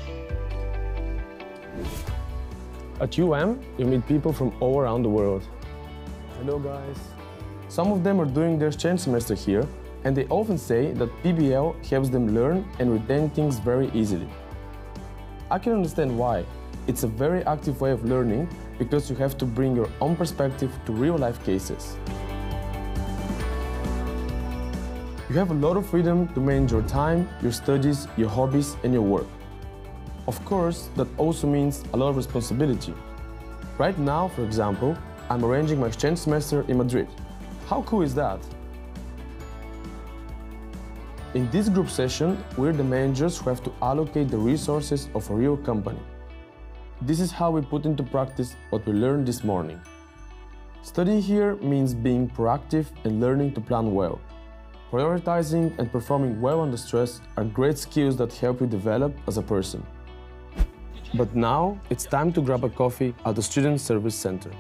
At U M, you meet people from all around the world. Hello guys. Some of them are doing their exchange semester here, and they often say that P B L helps them learn and retain things very easily. I can understand why. It's a very active way of learning because you have to bring your own perspective to real-life cases. You have a lot of freedom to manage your time, your studies, your hobbies, and your work. Of course, that also means a lot of responsibility. Right now, for example, I'm arranging my exchange semester in Madrid. How cool is that? In this group session, we're the managers who have to allocate the resources of a real company. This is how we put into practice what we learned this morning. Studying here means being proactive and learning to plan well. Prioritizing and performing well under stress are great skills that help you develop as a person. But now, it's time to grab a coffee at the Student Service Center.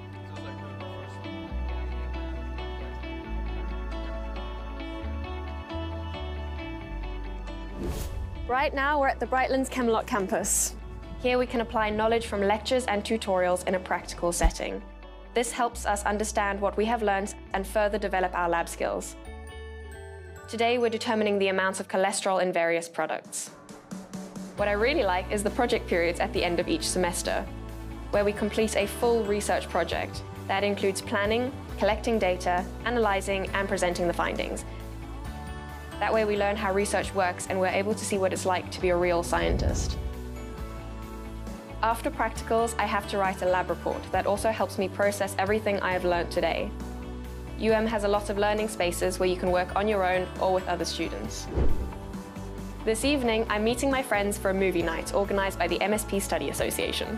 Right now, we're at the Brightlands Camelot campus. Here we can apply knowledge from lectures and tutorials in a practical setting. This helps us understand what we have learned and further develop our lab skills. Today, we're determining the amounts of cholesterol in various products. What I really like is the project periods at the end of each semester, where we complete a full research project that includes planning, collecting data, analyzing, and presenting the findings. That way we learn how research works and we're able to see what it's like to be a real scientist. After practicals, I have to write a lab report that also helps me process everything I have learned today. U M has a lot of learning spaces where you can work on your own or with other students. This evening, I'm meeting my friends for a movie night organised by the M S P Study Association.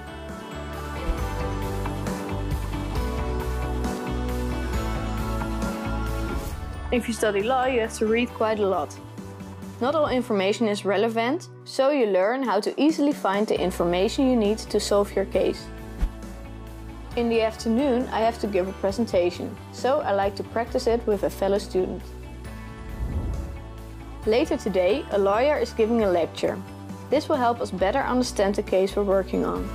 If you study law, you have to read quite a lot. Not all information is relevant, so you learn how to easily find the information you need to solve your case. In the afternoon, I have to give a presentation, so I like to practice it with a fellow student. Later today, a lawyer is giving a lecture. This will help us better understand the case we're working on.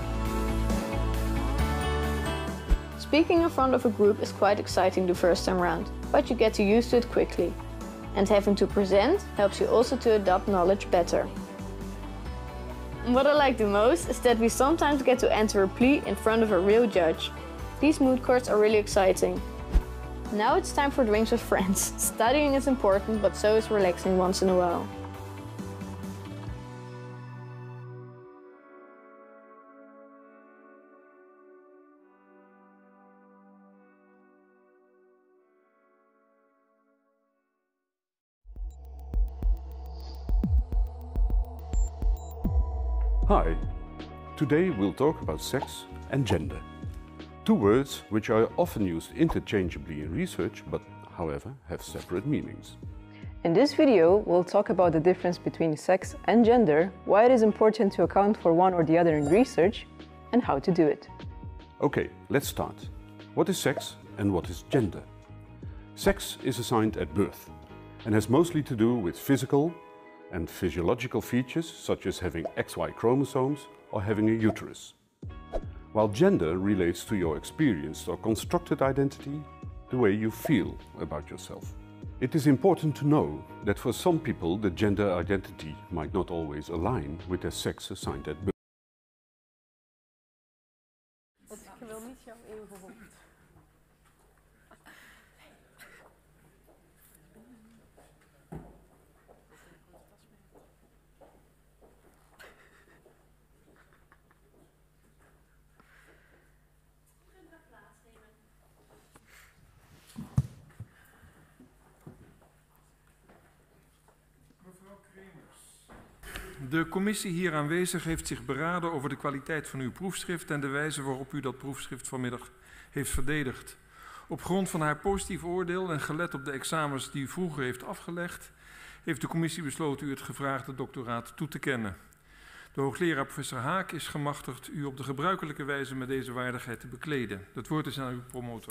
Speaking in front of a group is quite exciting the first time round, but you get to used to it quickly. And having to present helps you also to adopt knowledge better. What I like the most is that we sometimes get to enter a plea in front of a real judge. These moot courts are really exciting. Now it's time for drinks with friends. Studying is important, but so is relaxing once in a while. Hi, today we'll talk about sex and gender. Two words which are often used interchangeably in research, but however have separate meanings. In this video, we'll talk about the difference between sex and gender, why it is important to account for one or the other in research, and how to do it. Okay, let's start. What is sex and what is gender? Sex is assigned at birth and has mostly to do with physical and physiological features such as having X Y chromosomes or having a uterus. While gender relates to your experienced or constructed identity, the way you feel about yourself. It is important to know that for some people the gender identity might not always align with their sex assigned at birth. Ik wil niet jouw eeuwige hoofd. De commissie hier aanwezig heeft zich beraden over de kwaliteit van uw proefschrift en de wijze waarop u dat proefschrift vanmiddag heeft verdedigd. Op grond van haar positief oordeel en gelet op de examens die u vroeger heeft afgelegd, heeft de commissie besloten u het gevraagde doctoraat toe te kennen. De hoogleraar professor Haak is gemachtigd u op de gebruikelijke wijze met deze waardigheid te bekleden. Het woord is aan uw promotor.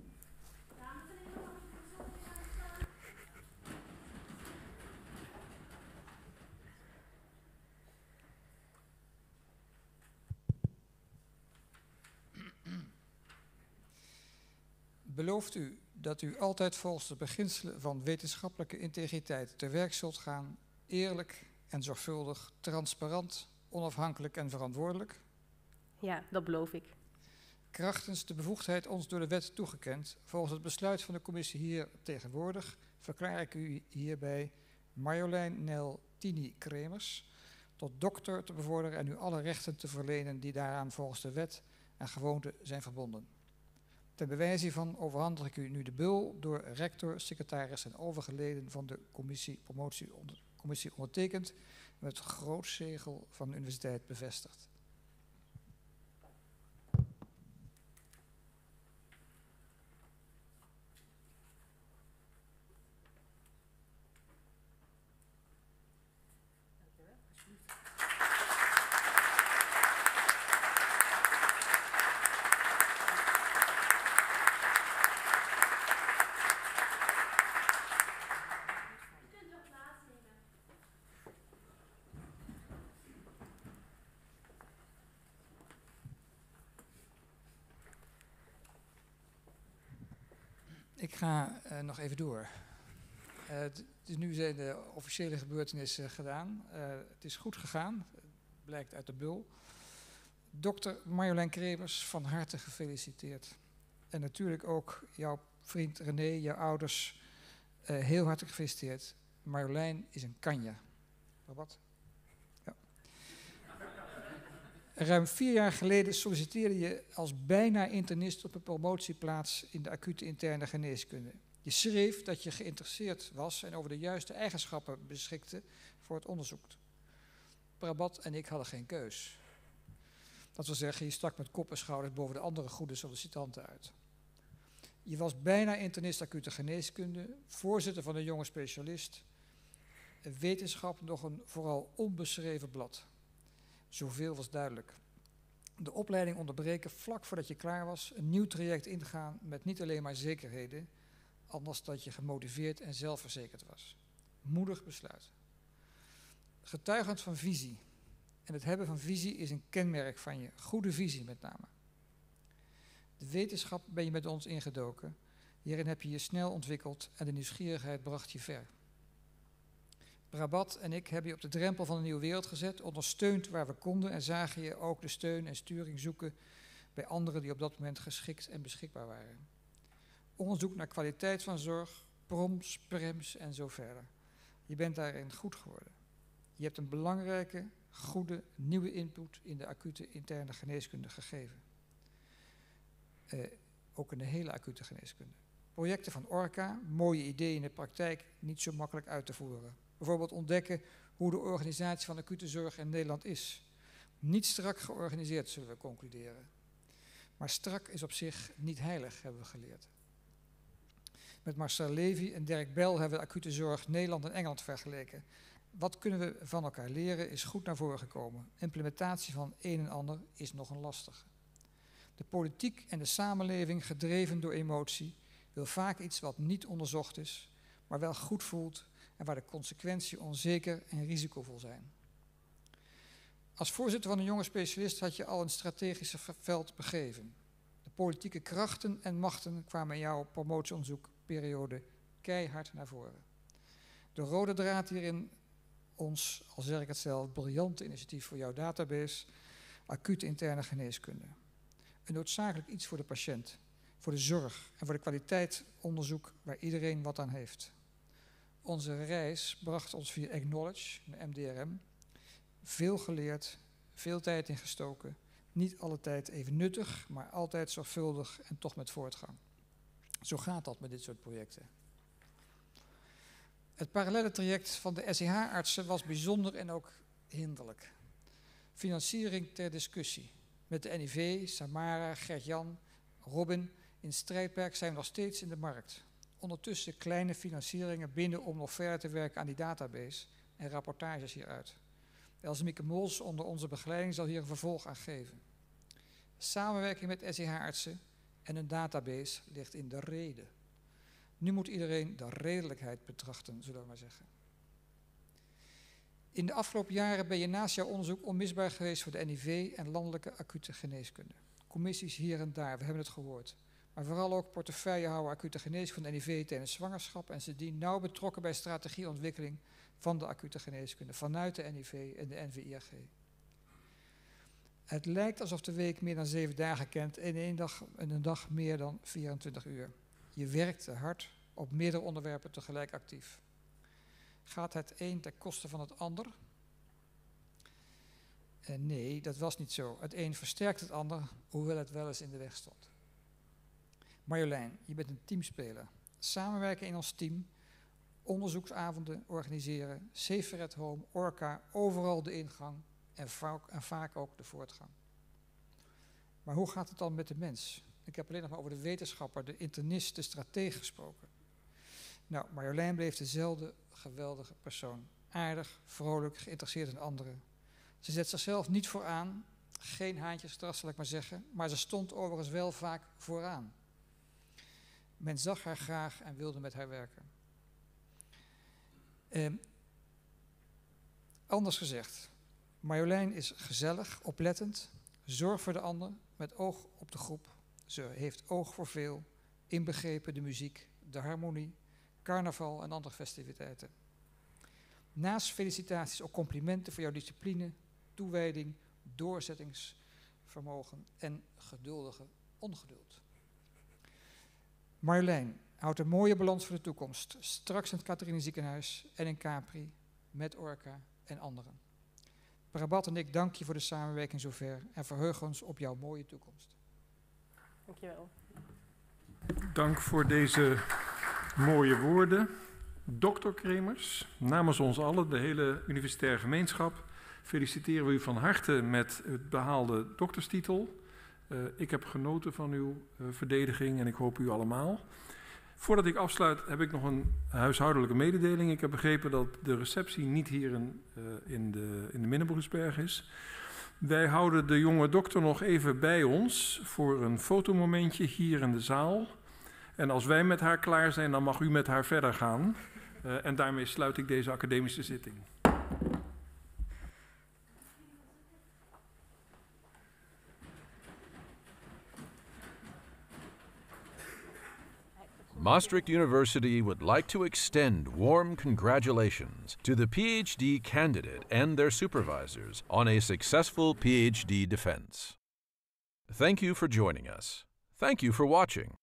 Belooft u dat u altijd volgens de beginselen van wetenschappelijke integriteit te werk zult gaan, eerlijk en zorgvuldig, transparant, onafhankelijk en verantwoordelijk? Ja, dat beloof ik. Krachtens de bevoegdheid ons door de wet toegekend, volgens het besluit van de commissie hier tegenwoordig, verklaar ik u hierbij Marjolein Nel Tini Kremers tot dokter te bevorderen en u alle rechten te verlenen die daaraan volgens de wet en gewoonte zijn verbonden. Ten bewijze hiervan overhandig ik u nu de bul door rector, secretaris en overige leden van de commissie promotie onder, commissie ondertekend met het grootzegel van de universiteit bevestigd. Ik ga uh, nog even door. Uh, dus nu zijn de officiële gebeurtenissen gedaan. Uh, het is goed gegaan. blijkt uit de bul. dokter Marjolein Kremers, van harte gefeliciteerd. En natuurlijk ook jouw vriend René, jouw ouders, uh, heel hartelijk gefeliciteerd. Marjolein is een kanja. Wat? Ja. Ruim vier jaar geleden solliciteerde je als bijna internist op een promotieplaats in de acute interne geneeskunde. Je schreef dat je geïnteresseerd was en over de juiste eigenschappen beschikte voor het onderzoek. Brabat en ik hadden geen keus. Dat wil zeggen, je stak met kop en schouders boven de andere goede sollicitanten uit. Je was bijna internist acute geneeskunde, voorzitter van een jonge specialist. Wetenschap nog een vooral onbeschreven blad. Zoveel was duidelijk. De opleiding onderbreken vlak voordat je klaar was, een nieuw traject ingaan met niet alleen maar zekerheden, anders dat je gemotiveerd en zelfverzekerd was. Moedig besluit. Getuigend van visie. En het hebben van visie is een kenmerk van je. Goede visie met name. De wetenschap ben je met ons ingedoken. Hierin heb je je snel ontwikkeld en de nieuwsgierigheid bracht je ver. Brabat en ik hebben je op de drempel van een nieuwe wereld gezet, ondersteund waar we konden en zagen je ook de steun en sturing zoeken bij anderen die op dat moment geschikt en beschikbaar waren. Onderzoek naar kwaliteit van zorg, proms, prems en zo verder. Je bent daarin goed geworden. Je hebt een belangrijke, goede, nieuwe input in de acute interne geneeskunde gegeven. Uh, ook in de hele acute geneeskunde. Projecten van Orca, mooie ideeën in de praktijk, niet zo makkelijk uit te voeren. Bijvoorbeeld ontdekken hoe de organisatie van acute zorg in Nederland is. Niet strak georganiseerd, zullen we concluderen. Maar strak is op zich niet heilig, hebben we geleerd. Met Marcel Levy en Dirk Bell hebben we acute zorg Nederland en Engeland vergeleken. Wat kunnen we van elkaar leren is goed naar voren gekomen. Implementatie van een en ander is nog een lastige. De politiek en de samenleving, gedreven door emotie, wil vaak iets wat niet onderzocht is, maar wel goed voelt en waar de consequenties onzeker en risicovol zijn. Als voorzitter van een jonge specialist had je al een strategische veld begeven. De politieke krachten en machten kwamen in jouw promotieonderzoekperiode keihard naar voren. De rode draad hierin ons, al zeg ik het zelf, briljante initiatief voor jouw database, acute interne geneeskunde. Een noodzakelijk iets voor de patiënt, voor de zorg en voor de kwaliteit onderzoek waar iedereen wat aan heeft. Onze reis bracht ons via Acknowledge, de M D R M, veel geleerd, veel tijd ingestoken, niet alle tijd even nuttig, maar altijd zorgvuldig en toch met voortgang. Zo gaat dat met dit soort projecten. Het parallelle traject van de S E H-artsen was bijzonder en ook hinderlijk. Financiering ter discussie. Met de N I V, Samara, Gert-Jan, Robin, in Strijdperk zijn we nog steeds in de markt. Ondertussen kleine financieringen binnen om nog verder te werken aan die database en rapportages hieruit. Elsemieke Mols onder onze begeleiding zal hier een vervolg aan geven. Samenwerking met S E H-artsen en een database ligt in de reden. Nu moet iedereen de redelijkheid betrachten, zullen we maar zeggen. In de afgelopen jaren ben je naast jouw onderzoek onmisbaar geweest voor de N I V en landelijke acute geneeskunde. Commissies hier en daar, we hebben het gehoord. Maar vooral ook portefeuillehouder acute geneeskunde van de N I V tijdens zwangerschap en sindsdien nauw betrokken bij strategieontwikkeling van de acute geneeskunde vanuit de N I V en de N V I A G. Het lijkt alsof de week meer dan zeven dagen kent en één dag, en een dag meer dan vierentwintig uur. Je werkt hard op meerdere onderwerpen tegelijk actief. Gaat het een ten koste van het ander? En nee, dat was niet zo. Het een versterkt het ander, hoewel het wel eens in de weg stond. Marjolein, je bent een teamspeler. Samenwerken in ons team, onderzoeksavonden organiseren, Safer at Home, Orca, overal de ingang en vaak, en vaak ook de voortgang. Maar hoe gaat het dan met de mens? Ik heb alleen nog maar over de wetenschapper, de internist, de strateeg gesproken. Nou, Marjolein bleef dezelfde geweldige persoon. Aardig, vrolijk, geïnteresseerd in anderen. Ze zet zichzelf niet vooraan, geen haantjesgedrag zal ik maar zeggen, maar ze stond overigens wel vaak vooraan. Men zag haar graag en wilde met haar werken. Eh, anders gezegd, Marjolein is gezellig, oplettend, zorgt voor de ander, met oog op de groep. Ze heeft oog voor veel, inbegrepen de muziek, de harmonie, carnaval en andere festiviteiten. Naast felicitaties ook complimenten voor jouw discipline, toewijding, doorzettingsvermogen en geduldige ongeduld. Marjolein houdt een mooie balans voor de toekomst, straks in het Catharina Ziekenhuis en in Capri, met Orca en anderen. Prabat en ik dank je voor de samenwerking zover en verheugen ons op jouw mooie toekomst. Dankjewel. Dank voor deze mooie woorden. dokter Cremers, namens ons allen, de hele universitaire gemeenschap, feliciteren we u van harte met het behaalde dokterstitel. Uh, ik heb genoten van uw uh, verdediging en ik hoop u allemaal. Voordat ik afsluit heb ik nog een huishoudelijke mededeling. Ik heb begrepen dat de receptie niet hier in, uh, in de, in de Minnebroeksberg is. Wij houden de jonge dokter nog even bij ons voor een fotomomentje hier in de zaal. En als wij met haar klaar zijn, dan mag u met haar verder gaan. Uh, en daarmee sluit ik deze academische zitting. Maastricht University would like to extend warm congratulations to the PhD candidate and their supervisors on a successful PhD defense. Thank you for joining us. Thank you for watching.